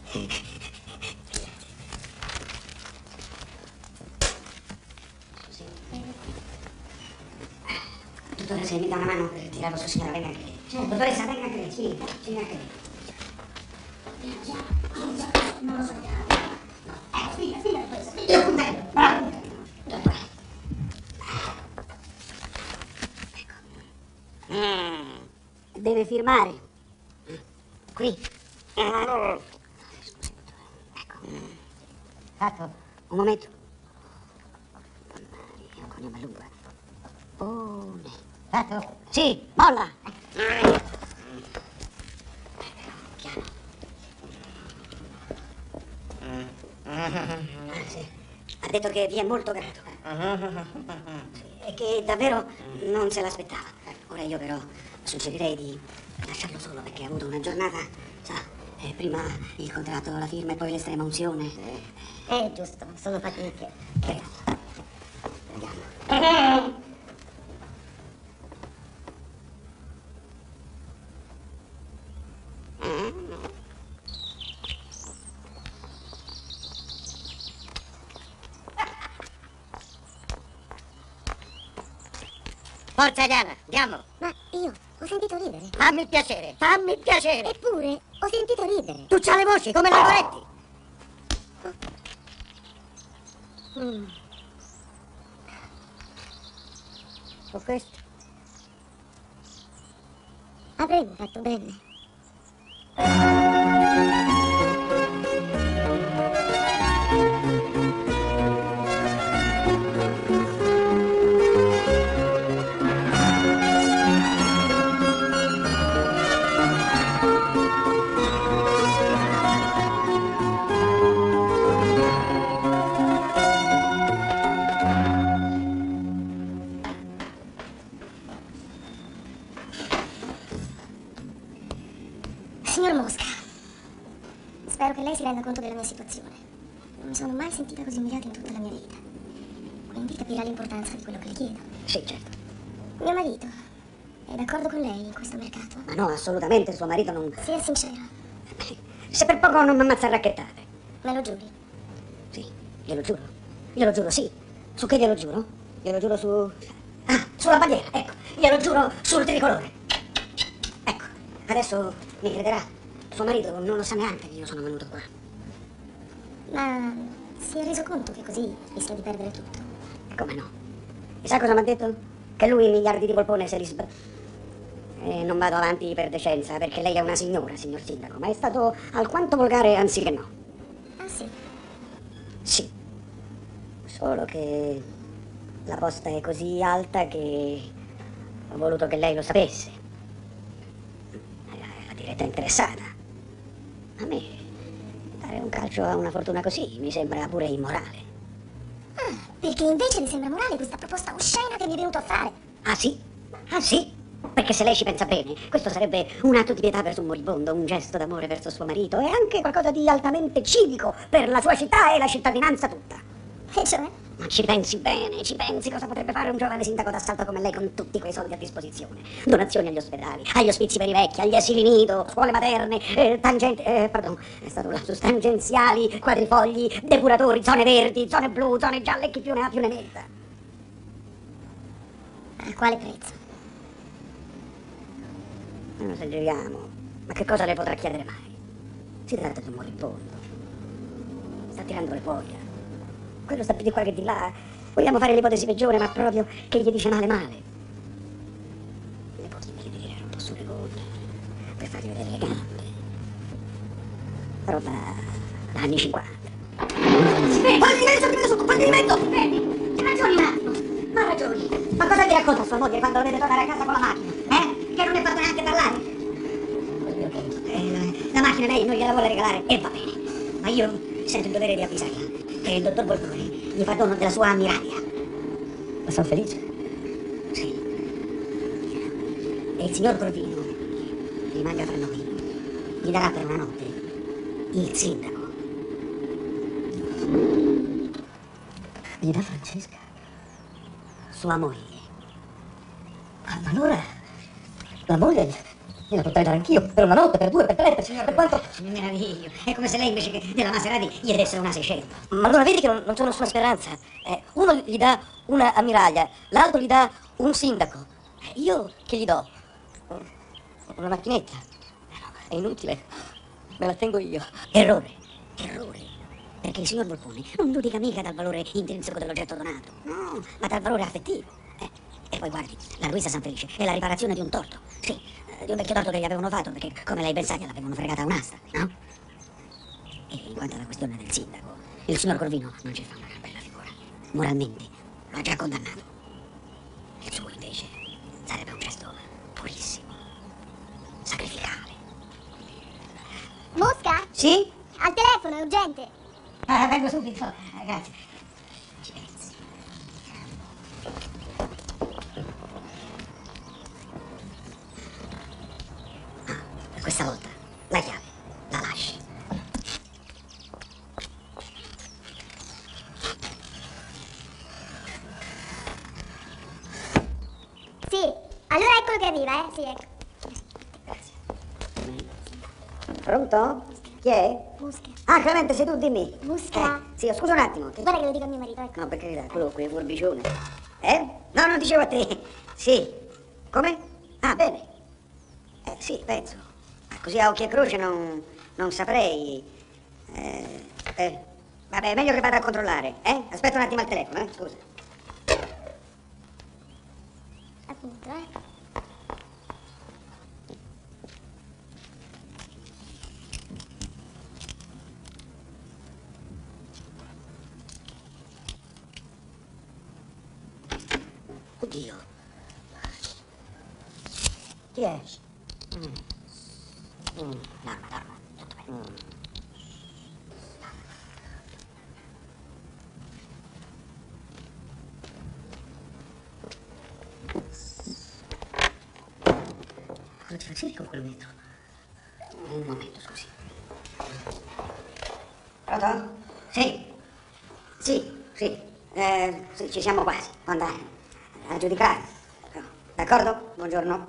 Scusi. Dottore, se mi dà una mano per tirarlo su, signora, venga anche lei. Dottoressa, venga anche lei, sì, sì, anche lei. Non lo so. Ecco, spinga, spinga, dottoressa, spinga. Bravo. Dottore. Ecco. Mm. Deve firmare. Qui. Scusi, dottore. Ecco. Fatto. Un momento. È un cognome lungo. Oh, ne. Fatto? Sì, molla. Piano. Ah, sì. Ha detto che vi è molto grato. Sì, e che davvero non se l'aspettava. Ora io però suggerirei di lasciarlo solo perché ha avuto una giornata, sa, eh, prima il contratto, la firma e poi l'estrema unzione. Eh, giusto, sono fatiche. Che... Andiamo. Forza Diana, andiamo. Ma io ho sentito ridere. Fammi il piacere, fammi il piacere. Eppure ho sentito ridere. Tu c'hai le voci come Langoletti. Mm. Con questo? Avremmo fatto bene. Signor Mosca, spero che lei si renda conto della mia situazione. Non mi sono mai sentita così umiliata in tutta la mia vita. Quindi capirà l'importanza di quello che le chiedo. Sì, certo. Mio marito è d'accordo con lei in questo mercato? Ma no, assolutamente, suo marito non... Sia sincero. Se per poco non mi ammazza a racchettate. Me lo giuri? Sì, glielo giuro. Glielo giuro, sì. Su che glielo giuro? Glielo giuro su... Ah, sulla bandiera, ecco. Glielo giuro sul tricolore. Ecco, adesso mi crederà. Suo marito non lo sa neanche che io sono venuto qua. Ma si è reso conto che così rischia di perdere tutto? Come no? E sa cosa mi ha detto? Che lui i miliardi di polpone se li sb... E non vado avanti per decenza, perché lei è una signora, signor sindaco, ma è stato alquanto volgare anziché no. Ah sì? Sì. Solo che la posta è così alta che ho voluto che lei lo sapesse. La diretta interessata. A me dare un calcio a una fortuna così mi sembra pure immorale. Ah, perché invece mi sembra morale questa proposta oscena che mi è venuto a fare. Ah sì? Ah sì? Perché se lei ci pensa bene, questo sarebbe un atto di pietà verso un moribondo, un gesto d'amore verso suo marito e anche qualcosa di altamente civico per la sua città e la cittadinanza tutta. E cioè? Ma ci pensi bene, ci pensi cosa potrebbe fare un giovane sindaco d'assalto come lei con tutti quei soldi a disposizione? Donazioni agli ospedali, agli ospizi per i vecchi, agli asili nido, scuole materne, eh, tangenti, eh, pardon, è stato un lapsus, tangenziali, quadrifogli, depuratori, zone verdi, zone blu, zone gialle, chi più ne ha più ne metta. A quale prezzo? Non esageriamo. Ma che cosa le potrà chiedere mai? Si tratta di un moribondo. Sta tirando le foglie. Quello sta più di qua che di là. Vogliamo fare l'ipotesi peggiore, ma proprio che gli dice male male. Le possibile di tirare un po' sulle gonne per fargli vedere le gambe. Roba da anni cinquanta. Falli di mezzo, prima sotto, falli di mezzo! Fermi! C'ha ragioni un attimo! Ma ha ragioni! Ma cosa ti racconta sua moglie quando lo vede tornare a casa con la macchina? Eh? Che non è fatto neanche parlare? Eh, la, la macchina lei non gliela vuole regalare e va bene. Ma io sento il dovere di avvisarla che il dottor Volpone gli fa dono della sua ammiraglia. Ma sono felice? Sì. E il signor Corvino rimanga fra noi. Gli darà per una notte il sindaco. Gli dà Francesca? Sua moglie. Ma allora la moglie gliela potrei dare anch'io, per una notte, per due, per tre, per, signor, per quanto... Mi meraviglio. È come se lei invece che della Maserati gli desse una seicento. Ma allora vedi che non, non c'è nessuna speranza. Eh, uno gli dà una ammiraglia, l'altro gli dà un sindaco. Io che gli do? Una macchinetta. È inutile. Me la tengo io. Errore. Errore. Perché il signor Volpone non giudica mica dal valore intrinseco dell'oggetto donato. No, ma dal valore affettivo. Eh, e poi guardi, la Luisa Sanfelice è la riparazione di un torto. Sì, eh, di un vecchio torto che gli avevano fatto, perché come lei ben sa gliel'avevano fregata a un'asta, no? E in quanto alla questione del sindaco, il signor Corvino non ci fa una gran bella figura. Moralmente lo ha già condannato. Il suo invece sarebbe un gesto purissimo, sacrificale. Mosca? Sì? Al telefono, è urgente. Ah, vengo subito. Ah, grazie. Ci pensi. Ah, questa volta la chiave la lasci. Sì, allora eccolo che arriva, eh? Sì, ecco. Grazie. Pronto? Chi è? Mosca. Ah, Clemente, sei tu, dimmi. Mosca. Eh, sì, scusa un attimo. Guarda che lo dico a mio marito, ecco. No, per carità, quello qui è furbicione. Eh? No, non dicevo a te. Sì. Come? Ah, bene. Eh, sì, penso. Così a occhio e croce non, non saprei. Eh, eh. Vabbè, è meglio che vada a controllare, eh? Aspetta un attimo al telefono, eh? Scusa. Appunto, eh. Oddio. Chi è? Mm. Mm. Dorma, dorma. Tutto bene. Mm. Cosa ti facevi con quel metro? Un momento, scusi. Pronto? Sì. Sì, sì. Eh, sì, ci siamo quasi. Può andare a giudicare. D'accordo? Buongiorno.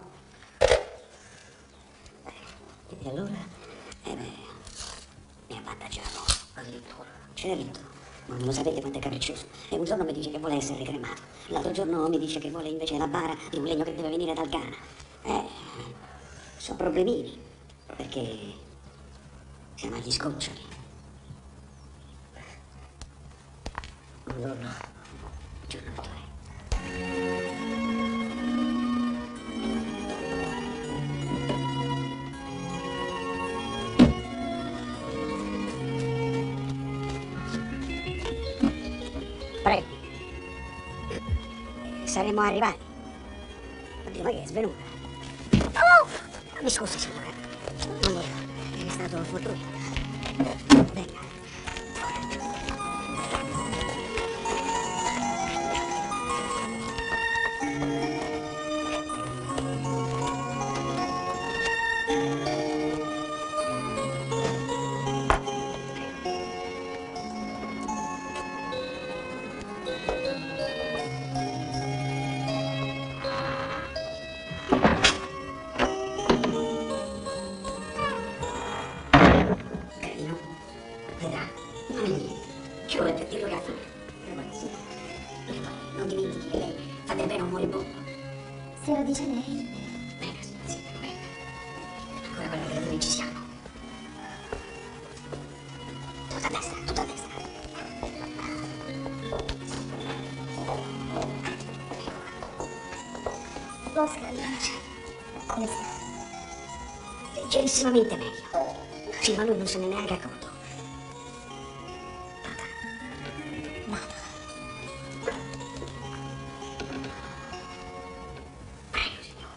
E allora? Eh beh, mi avvantaggiamo. Addirittura. Certo. Ma non lo sapete quanto è capriccioso. E un giorno mi dice che vuole essere cremato. L'altro giorno mi dice che vuole invece la bara di un legno che deve venire dal Ghana. Eh, sono problemini. Perché siamo agli sgoccioli. Buongiorno. Buongiorno, dottore. Prego. Saremo arrivati. Oddio, ma che è svenuta? Oh! Mi scusi, signora. Non volevo. È stato fortuito. Venga. Non dimentichi che lei fa del bene a un moribondo. Se lo dice lei. Venga, sì, venga. Oscar, come sta? Leggerissimamente meglio. Sì, ma lui non se ne è neanche accorto. Nada. Prego, signore.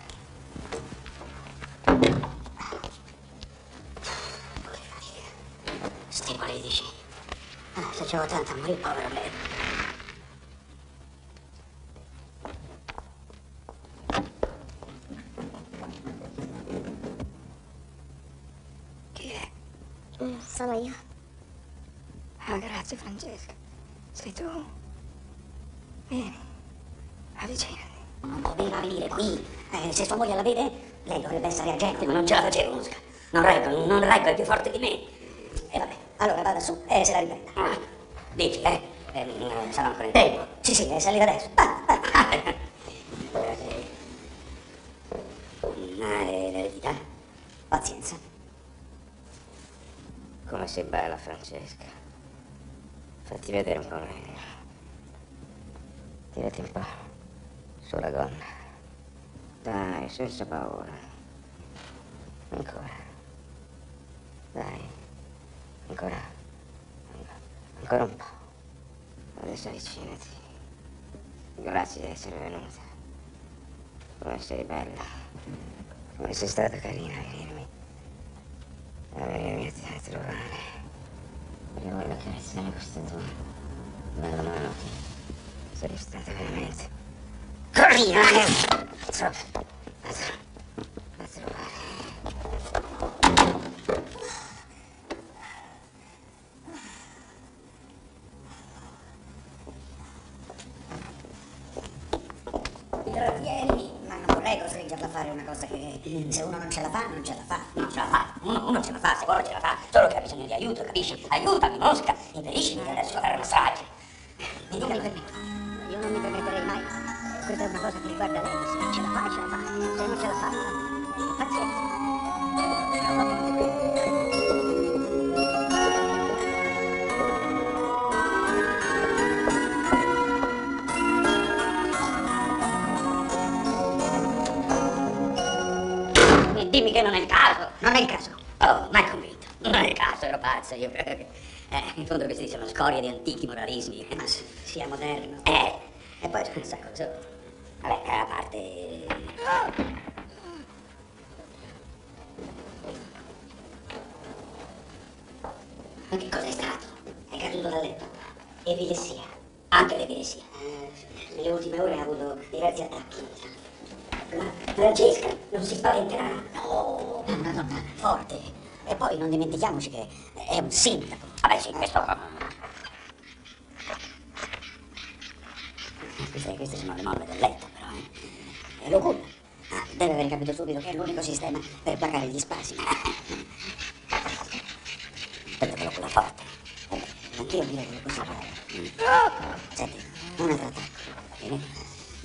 Che fatica. Stimoli, dici? Ah, se c'avevo tanto a morire, povero me. Mm, sono io. Ah, grazie Francesca. Sei tu? Vieni, avvicinati. Non doveva venire qui. Eh, se sua moglie la vede, lei dovrebbe essere agente, ma non ce la facevo, Mosca. Non reggo, non reggo, è più forte di me. E vabbè, allora vada su e se la riprenda. Ah, dici, eh? eh mm, sarà ancora in tempo. Sì, sì, è salire adesso. Ah, ah, ah. Ma è l'eredità? Pazienza. Come sei bella, Francesca. Fatti vedere un po' meglio. Tirati un po' sulla gonna. Dai, senza paura. Ancora. Dai. Ancora. Ancora un po'. Adesso avvicinati. Grazie di essere venuta. Come sei bella. Come sei stata carina a venirmi. A venirmi a trovare. Io voglio accarezzare questa tua bella mano che sei stata veramente carina. A trovare. Trattienimi, ma non vorrei costringerla a fare una cosa che se uno non ce la fa, non ce la fa. Non ce la fa, uno, uno ce la fa, se vuole ce la fa, solo che ha bisogno di aiuto, capisci? Aiutami, Mosca, impediscimi di adesso fare una strage. Mi dica, mi permetto. Io non mi permetterei mai. Questa è una cosa che riguarda lei, se ce la fa, ce la fa. Se non ce la fa, pazienza. Dimmi che non è il caso. Non è il caso. Oh, mai convinto. Non è il caso, ero pazzo io. Eh, in fondo questi sono scorie di antichi moralismi. Ma sì, sia moderno. Eh, e poi sa cosa. Vabbè, a parte. Ma che cosa è stato? È caduto dal letto. Epilessia. Anche l'epilessia. Eh, nelle ultime ore ha avuto diversi attacchi. Ma Francesca non si spaventerà. No, è una donna forte. E poi non dimentichiamoci che è un sindaco. Vabbè sì, questo. Queste, queste sono le molle del letto, però. Eh. È lo cura. Ah, deve aver capito subito che è l'unico sistema per placare gli spasimi. Aspetta che lo cura forte. Eh, anch'io direi che è così. Mm. Senti, un altro attacco. Bene?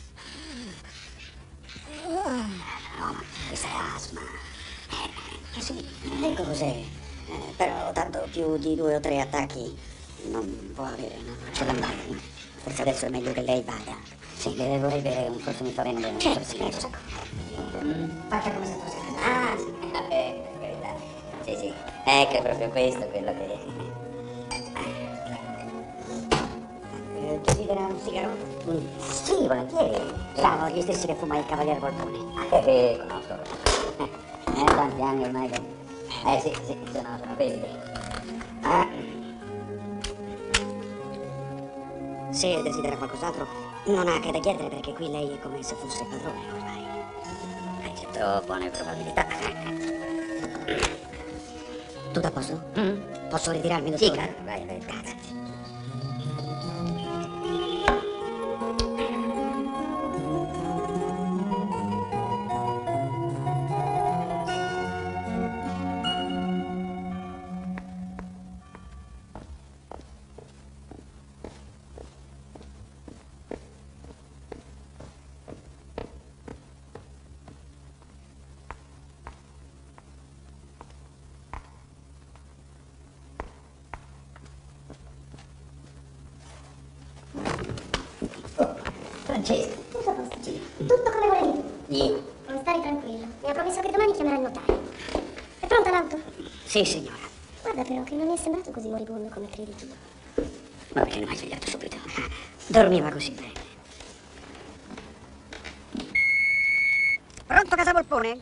No, ma questa è asma. Eh, sì, ecco cos'è. Eh, però tanto più di due o tre attacchi non può avere, non ce l'ha mai. Forse adesso è meglio che lei vada. Sì, le vorrei bere, forse mi fa venire un certo, sorriso. Mm, faccia come se fosse casa. Ah, sì, vabbè, per carità. Sì, sì, ecco, è proprio questo quello che... Eh, desidera un sigaro? Mm, sì, volentieri. Sono gli stessi che fuma il Cavaliere Volpone. Ah, eh, conosco. Eh, eh, tanti anni ormai che... Eh sì, sì, sono, sono quelli. Ah. Se desidera qualcos'altro, non ha che da chiedere perché qui lei è come se fosse padrone ormai. Hai certo buone probabilità. Tutto a posto? Mm? Posso ritirarmi, dottore? Sì, claro, vai, vai. Grazie. Francesca, tutto a posto, tutto come volevi tu. Gli. Non stare tranquillo. Mi ha promesso che domani chiamerà il notaio. È pronta l'auto? Sì, signora. Guarda però che non mi è sembrato così moribondo come credi tu. Ma perché non hai svegliato subito? Dormiva così bene. Pronto, Casa Volpone?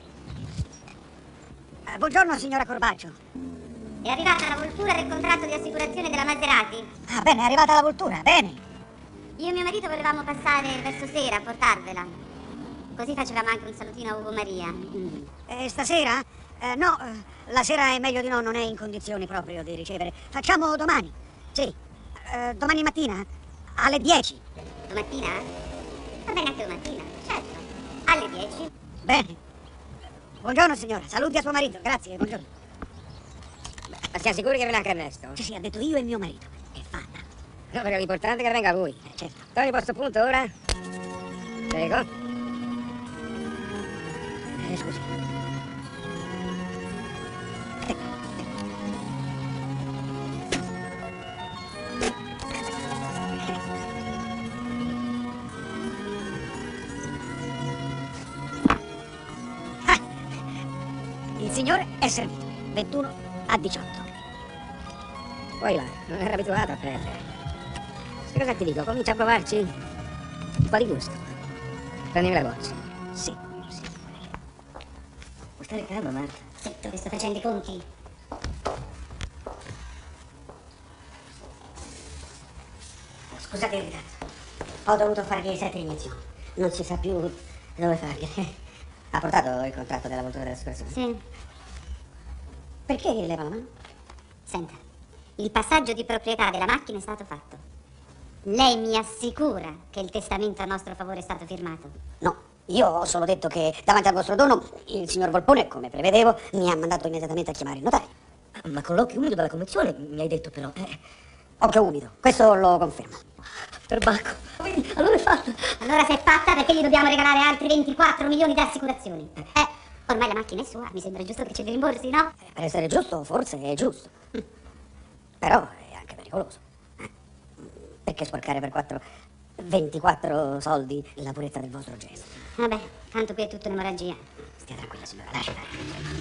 Eh, buongiorno, signora Corbaccio. È arrivata la voltura del contratto di assicurazione della Maserati. Ah, bene, è arrivata la voltura, bene. Io e mio marito volevamo passare verso sera a portarvela. Così facevamo anche un salutino a Ugo Maria. Mm. Eh, stasera? Eh, no, eh, la sera è meglio di no, non è in condizioni proprio di ricevere. Facciamo domani, sì. Eh, domani mattina, alle dieci. Domattina? Va bene anche domattina, certo. Alle dieci. Bene. Buongiorno, signora. Saluti a suo marito. Grazie, buongiorno. Ma siamo sicuri che viene anche arresto? Sì, sì, ha detto io e mio marito. Che fatta. No, perché l'importante è che venga lui. Eh, certo. Togli posto punto ora? Prego. Eh, scusi. Ah, il signore è servito. ventuno a diciotto. Poi là, non era abituato a perdere. Che cosa ti dico? Comincia a provarci un po' di gusto. Prendimi la borsa. Sì, sì. Vuoi stare calmo, Marta? Zitto che sto facendo i conti. Scusate il ritardo. Ho dovuto fargli sette iniezioni. Non si sa più dove fargli. Ha portato il contratto della voltura dell'assicurazione? Sì. Perché leva la mano? Senta, il passaggio di proprietà della macchina è stato fatto. Lei mi assicura che il testamento a nostro favore è stato firmato? No, io ho solo detto che davanti al vostro dono il signor Volpone, come prevedevo, mi ha mandato immediatamente a chiamare il notaio. Ma con l'occhio umido dalla convenzione mi hai detto però. Eh, Occhio umido, questo lo confermo. perbacco. Vedi, allora è fatta. Allora se è fatta, perché gli dobbiamo regalare altri ventiquattro milioni di assicurazioni? Eh, ormai la macchina è sua, mi sembra giusto che ce li rimborsi, no? Per essere giusto, forse è giusto. Però è anche pericoloso. Eh? Perché sporcare per quattro, ventiquattro soldi la purezza del vostro gesto? Vabbè, tanto qui è tutta un'emorragia. Stia tranquilla, signora, lascia stare.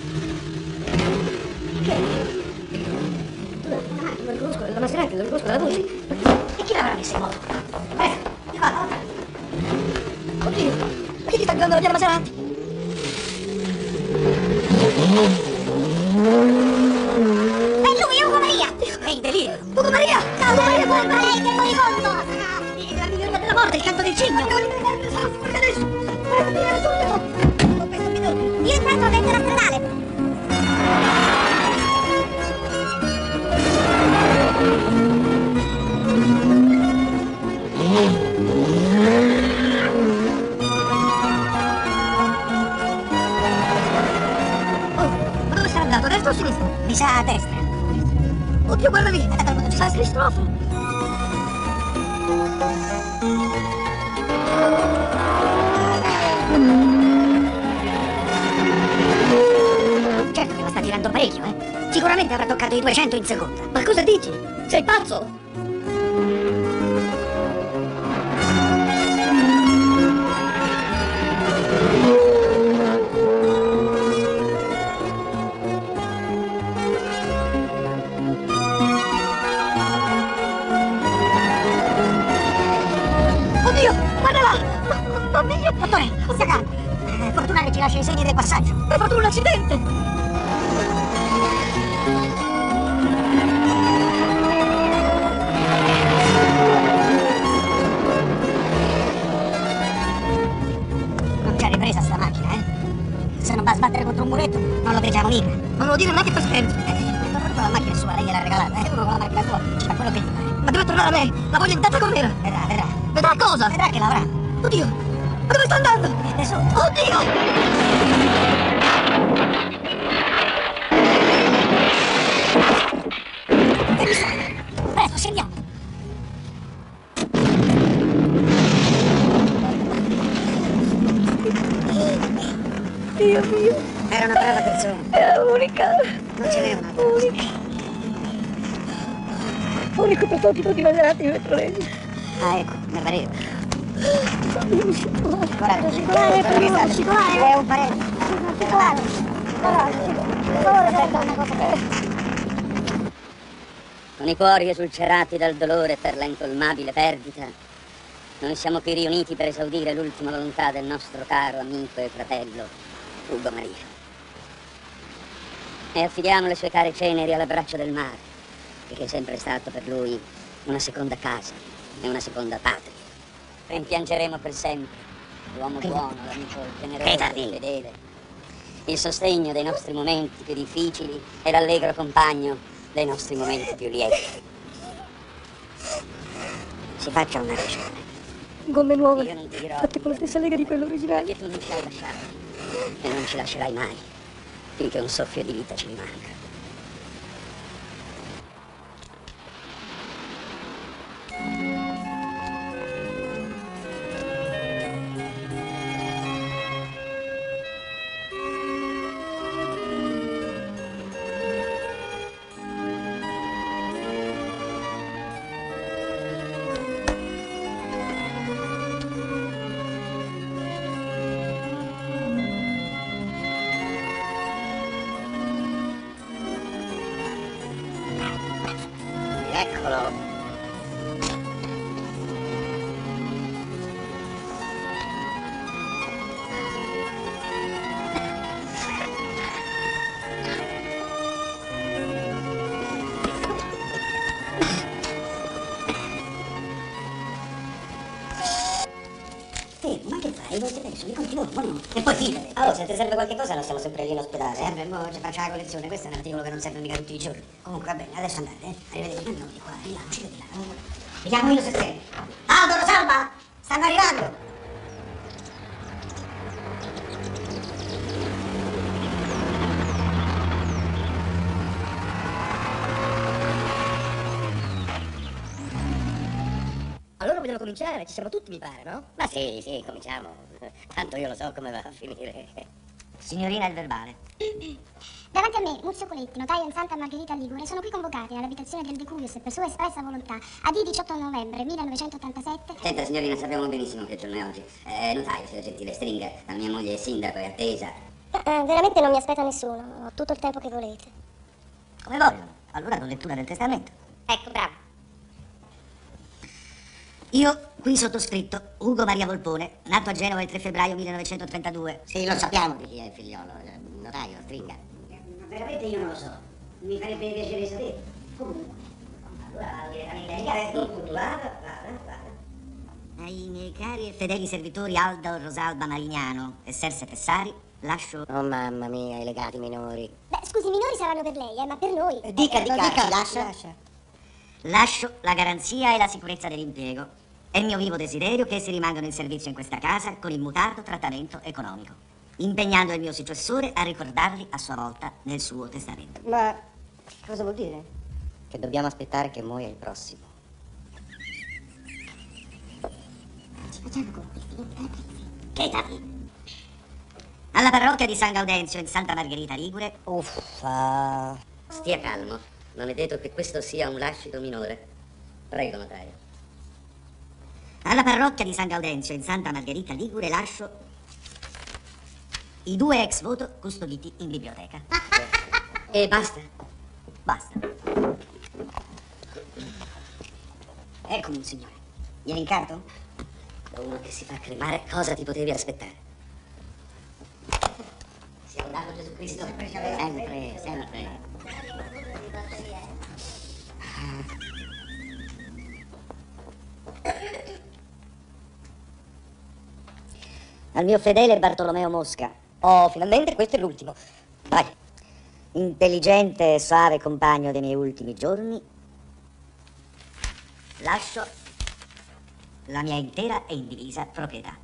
Lo riconosco, la Maserati, lo riconosco dalla voce. E chi l'avrà messa in moto? Eh, di qua, no? Oddio, ma chi ti sta guidando la via Maserati? È lui, Ugo Maria! È in delirio! Ugo Maria! Ciao, Maria, colpa lei che è moribondo! La migliore della morte, il canto del cigno! Adesso! Io intanto vendo la stradale! Oh, ma dove sei andato? A destra o a sinistra? Mi sa a destra. Oddio, guarda lì! Ci sa Cristoforo! Certo che la sta tirando parecchio, eh. Sicuramente avrà toccato i duecento in seconda. Ma cosa dici? Sei pazzo? Oddio, guarda là! Mamma mia! Dottore, stia calmo. Eh, fortuna che ci lascia i segni del passaggio. Hai fatto un accidente! Non c'è ripresa sta macchina, eh. Se non va a sbattere contro un muretto, non lo vediamo mica. Non lo dire neanche per scherzo. Eh, ma proprio la macchina è sua, lei gliel'ha regalata, eh. Uno con la macchina sua ci fa quello che gli pare. Ma deve tornare a lei! La voglio intenta com'era! Vedrà, vedrà. Vedrà cosa? Vedrà che l'avrà. Oddio! Ma dove sta andando? Ed è sotto. Oddio! Presto, scendiamo. Dio mio! Era una brava persona. Era unica! Non ce n'è una. Unica! Unico prototipo di Maserati Metrolini. Ah, ecco, ne pareva. Scicolare, scicolare, scicolare. È un parente. Scicolare. Per favore, aspetta una cosa per... Con i cuori esulcerati dal dolore per la incolmabile perdita, noi siamo qui riuniti per esaudire l'ultima volontà del nostro caro amico e fratello, Ugo Maria. E affidiamo le sue care ceneri all'abbraccio del mare, che è sempre stato per lui una seconda casa e una seconda patria. Rimpiangeremo per sempre l'uomo buono, l'amico generoso e fedele, il sostegno dei nostri momenti più difficili e l'allegro compagno dei nostri momenti più lieti. Si faccia una ragione. Gomme nuove, Io non ti dirò fatte con la stessa lega di quello originale. perché tu non ci hai lasciato e non ci lascerai mai finché un soffio di vita ci rimanga. Eccolo. Ma che fai? Voi siete adesso, mi continuo, ma no. E poi fidati. Allora, se ti serve qualche cosa, non siamo sempre lì in ospedale. Sempre, eh, mo ci faccio la collezione, questo è un articolo che non serve mica tutti i giorni. Comunque va bene, adesso andate, eh. Arrivederci, ma no, di qua, di là, uscite di là. Mi chiamo io se sei. Aldo, Rosalba! Stanno arrivando! Allora vogliamo cominciare, ci siamo tutti mi pare, no? Ma sì, sì, cominciamo. Tanto io lo so come va a finire. Signorina, il verbale. Davanti a me, Muzio Coletti, notaio in Santa Margherita Ligure, sono qui convocati all'abitazione del De Curius per sua espressa volontà a D diciotto novembre millenovecentottantasette. Senta, signorina, sappiamo benissimo che giorno è oggi. Eh, notaio, sia gentile, stringa. La mia moglie è sindaco, è attesa. Ma, eh, veramente non mi aspetta nessuno, ho tutto il tempo che volete. Come vogliono. Allora do lettura del testamento. Ecco, bravo. Io, qui sottoscritto, Ugo Maria Volpone, nato a Genova il tre febbraio millenovecentotrentadue. Sì, lo sappiamo di chi è il figliolo. Notaio, stringa. Ma veramente io non lo so. Mi farebbe piacere sapere. Comunque. Allora vado direttamente ai cari. Vada, vada, vada. Ai miei cari e fedeli servitori Aldo Rosalba Marignano e Serse Fessari, lascio... Oh, mamma mia, i legati minori. Beh, scusi, i minori saranno per lei, eh, ma per noi... Eh, dica, dica, dica, lascia. lascia. Lascio la garanzia e la sicurezza dell'impiego. È il mio vivo desiderio che essi rimangano in servizio in questa casa con immutato trattamento economico, impegnando il mio successore a ricordarli a sua volta nel suo testamento. Ma cosa vuol dire? Che dobbiamo aspettare che muoia il prossimo. Ci facciamo complimenti. Che età? Alla parrocchia di San Gaudenzio in Santa Margherita Ligure. Uffa. Stia calmo, non è detto che questo sia un lascito minore. Prego, notaio. Alla parrocchia di San Gaudenzio in Santa Margherita Ligure lascio i due ex voto custoditi in biblioteca. E basta? Basta. Eccomi un signore. Vieni in carto? Da uno che si fa cremare, cosa ti potevi aspettare? Sia lodato Gesù Cristo. Sempre, sempre. Al mio fedele Bartolomeo Mosca. Oh, finalmente questo è l'ultimo. Vai. Intelligente e suave compagno dei miei ultimi giorni, lascio la mia intera e indivisa proprietà.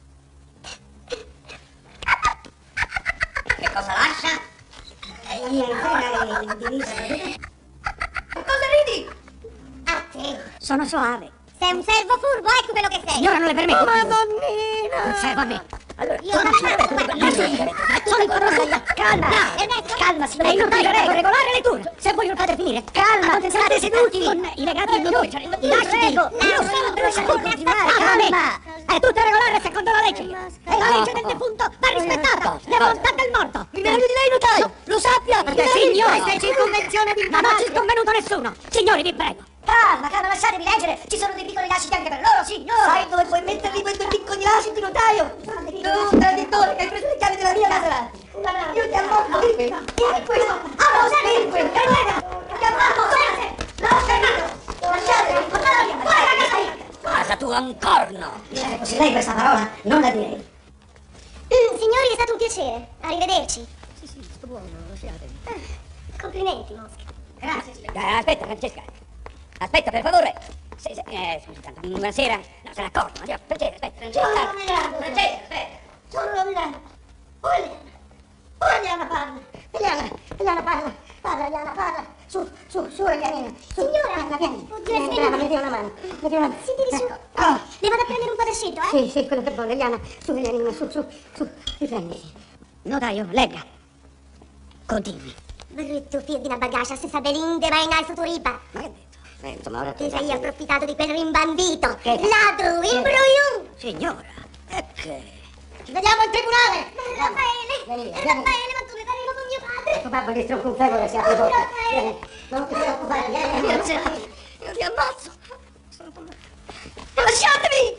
Che cosa lascia? La mia intera e indivisa proprietà. Cosa ridi? A te. Sono soave. Sei un servo furbo, ecco quello che sei. Signora, non le permetto. Madonnina! Servo a me. Allora, Io lascio. Sono in corrosa. Calma. Calma, signora. Lei non deve regolare le tour. Se voglio fate finire. Calma. State seduti. Con i legati di noi. Lasci. Prego. Io sono. Lasciami continuare. Calma. È tutto regolare secondo la legge. E la legge del defunto va rispettata. La volontà del morto. Il meglio di lei, notaio. Lo sappia. Signori, sei circonvenzione di... Non ho circonvenuto nessuno. Signori, vi prego. Calma, calma, lasciatemi leggere. Ci sono dei piccoli lasciti anche per loro, signore. Sai dove puoi metterli quei due piccoli lasciti, notaio? Tu, traditore, che hai preso le chiavi della mia casa. Io ti ammazzo. Vieni qui. Ah, no, vieni qui. Ti ammazzo, sempre. L'ho capito. Lasciatemi. Portatemi fuori da casa mia. Casa tua un corno! Se fossi lei questa parola, non la direi. Mm, signori, è stato un piacere. Arrivederci. Sì, sì, sto buono, lasciatemi. Ah, complimenti, Mosca. Grazie, signore. Eh, aspetta, Francesca. Aspetta, per favore. Se, se, eh, scusi tanto, buonasera. No, se ne accorgono. Andiamo, Francesca, aspetta. Sono Francesca. Milano. Francesca, aspetta. Sono Milano. Oh, Eliana. Oh, Eliana, parla. Eliana, Eliana, parla. Parla, Eliana, parla. Su, su, su, Elianina. Su. Signora. Parla, vieni. Oddio, Vieni, signora. brava, mi dia una mano. Mi dia una mano. Si tiri su. Oh. Le vado a prendere un quadrascetto, eh? Sì, sì, quello che vuole, Eliana. Su, Elianina, su, su, su. Riprendi. Notaio, legga. Continui. Brutto figlio di una bagascia, se sa belinde, ma in alto turiba. Ma che ha detto? Eh, insomma, ora... Ti sei approfittato di quel rimbambito. Che? Ladro, imbroglione. Signora, è che... Ci vediamo in tribunale. Raffaele, Vieni, vieni. Raffaele, ma tu ne parlerò con mio padre. Tuo babbo gli stronco un fevole, si apre Oh, bocca. Raffaele. Vieni, non ti preoccupare, vieni, vieni. Io ti ammazzo. Lasciatemi!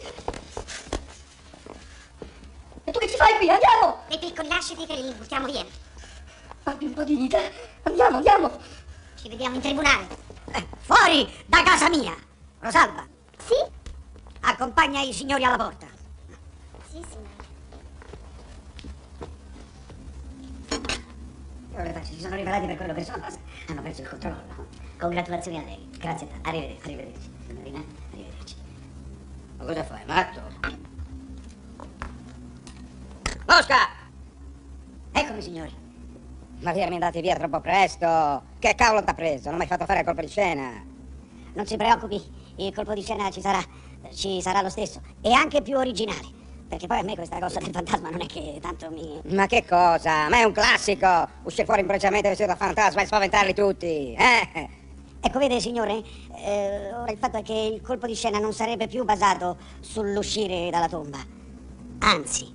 E tu che ci fai qui? Andiamo! Quei piccoli lasciti che li buttiamo via. Abbi un po' di dignità. Andiamo, andiamo. Ci vediamo in tribunale. Eh, fuori da casa mia! Rosalba, Sì? accompagna i signori alla porta. Sì, signore. Ora le faccio, si sono rivelati per quello che sono, hanno perso il controllo. Congratulazioni a lei. Grazie, arrivederci, arrivederci. Signorina, arrivederci. Ma cosa fai, matto? Mosca! Eccomi, signori. Ma vi eri andati via troppo presto. Che cavolo t'ha preso? Non mi hai fatto fare il colpo di scena. Non si preoccupi, il colpo di scena ci sarà, ci sarà lo stesso. E anche più originale. Perché poi a me questa cosa del fantasma non è che tanto mi... Ma che cosa? Ma è un classico! Uscire fuori improvvisamente vestito da fantasma e spaventarli tutti, eh? Ecco, vede, signore, eh, ora il fatto è che il colpo di scena non sarebbe più basato sull'uscire dalla tomba. Anzi,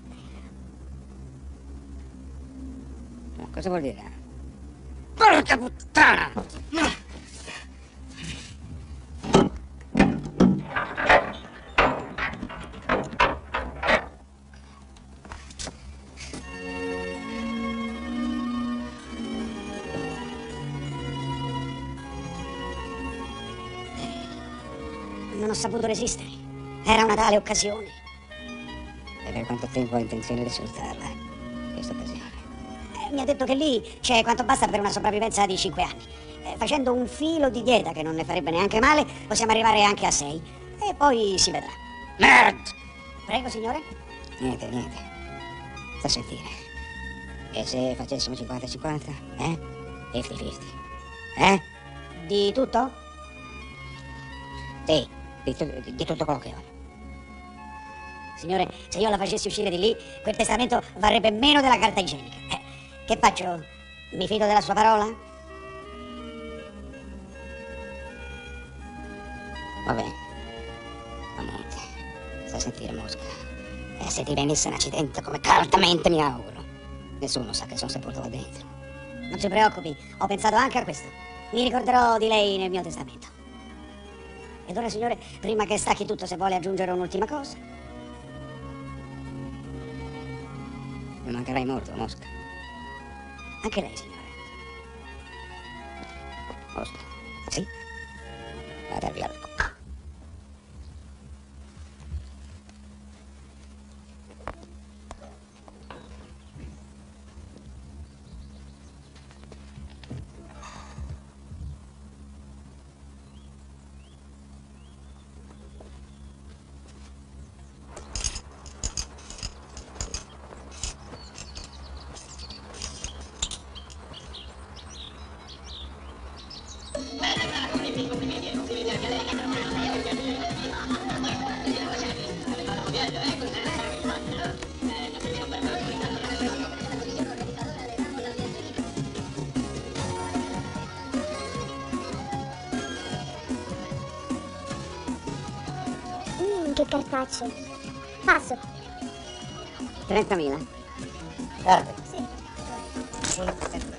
Ma cosa vuol dire? Porca puttana! non ho saputo resistere. Era una tale occasione. E per quanto tempo ho intenzione di sfruttarla, questa occasione? Eh, mi ha detto che lì c'è quanto basta per una sopravvivenza di cinque anni. Eh, facendo un filo di dieta che non ne farebbe neanche male, possiamo arrivare anche a sei. E poi si vedrà. Nerd! Prego, signore. Niente, niente. Sta a sentire. E se facessimo cinquanta cinquanta? Eh? cinquanta cinquanta. Eh? Di tutto? Sì, di, tu- di- di tutto quello che ho. Signore, se io la facessi uscire di lì, quel testamento varrebbe meno della carta igienica. Eh, che faccio? Mi fido della sua parola? Va bene. A monte. Sta a sentire, Mosca. E se ti venisse un accidente, come caldamente mi auguro, nessuno sa che sono sepolto là dentro. Non si preoccupi, ho pensato anche a questo. Mi ricorderò di lei nel mio testamento. Ed ora, signore, prima che stacchi tutto, se vuole aggiungere un'ultima cosa. Mi mancherai molto, Mosca. Anche lei, signore. Mosca. Sì? Vado a via il cocco. Mmm, che cartaceo. Passo. trentamila. Guarda. Sì. Sì.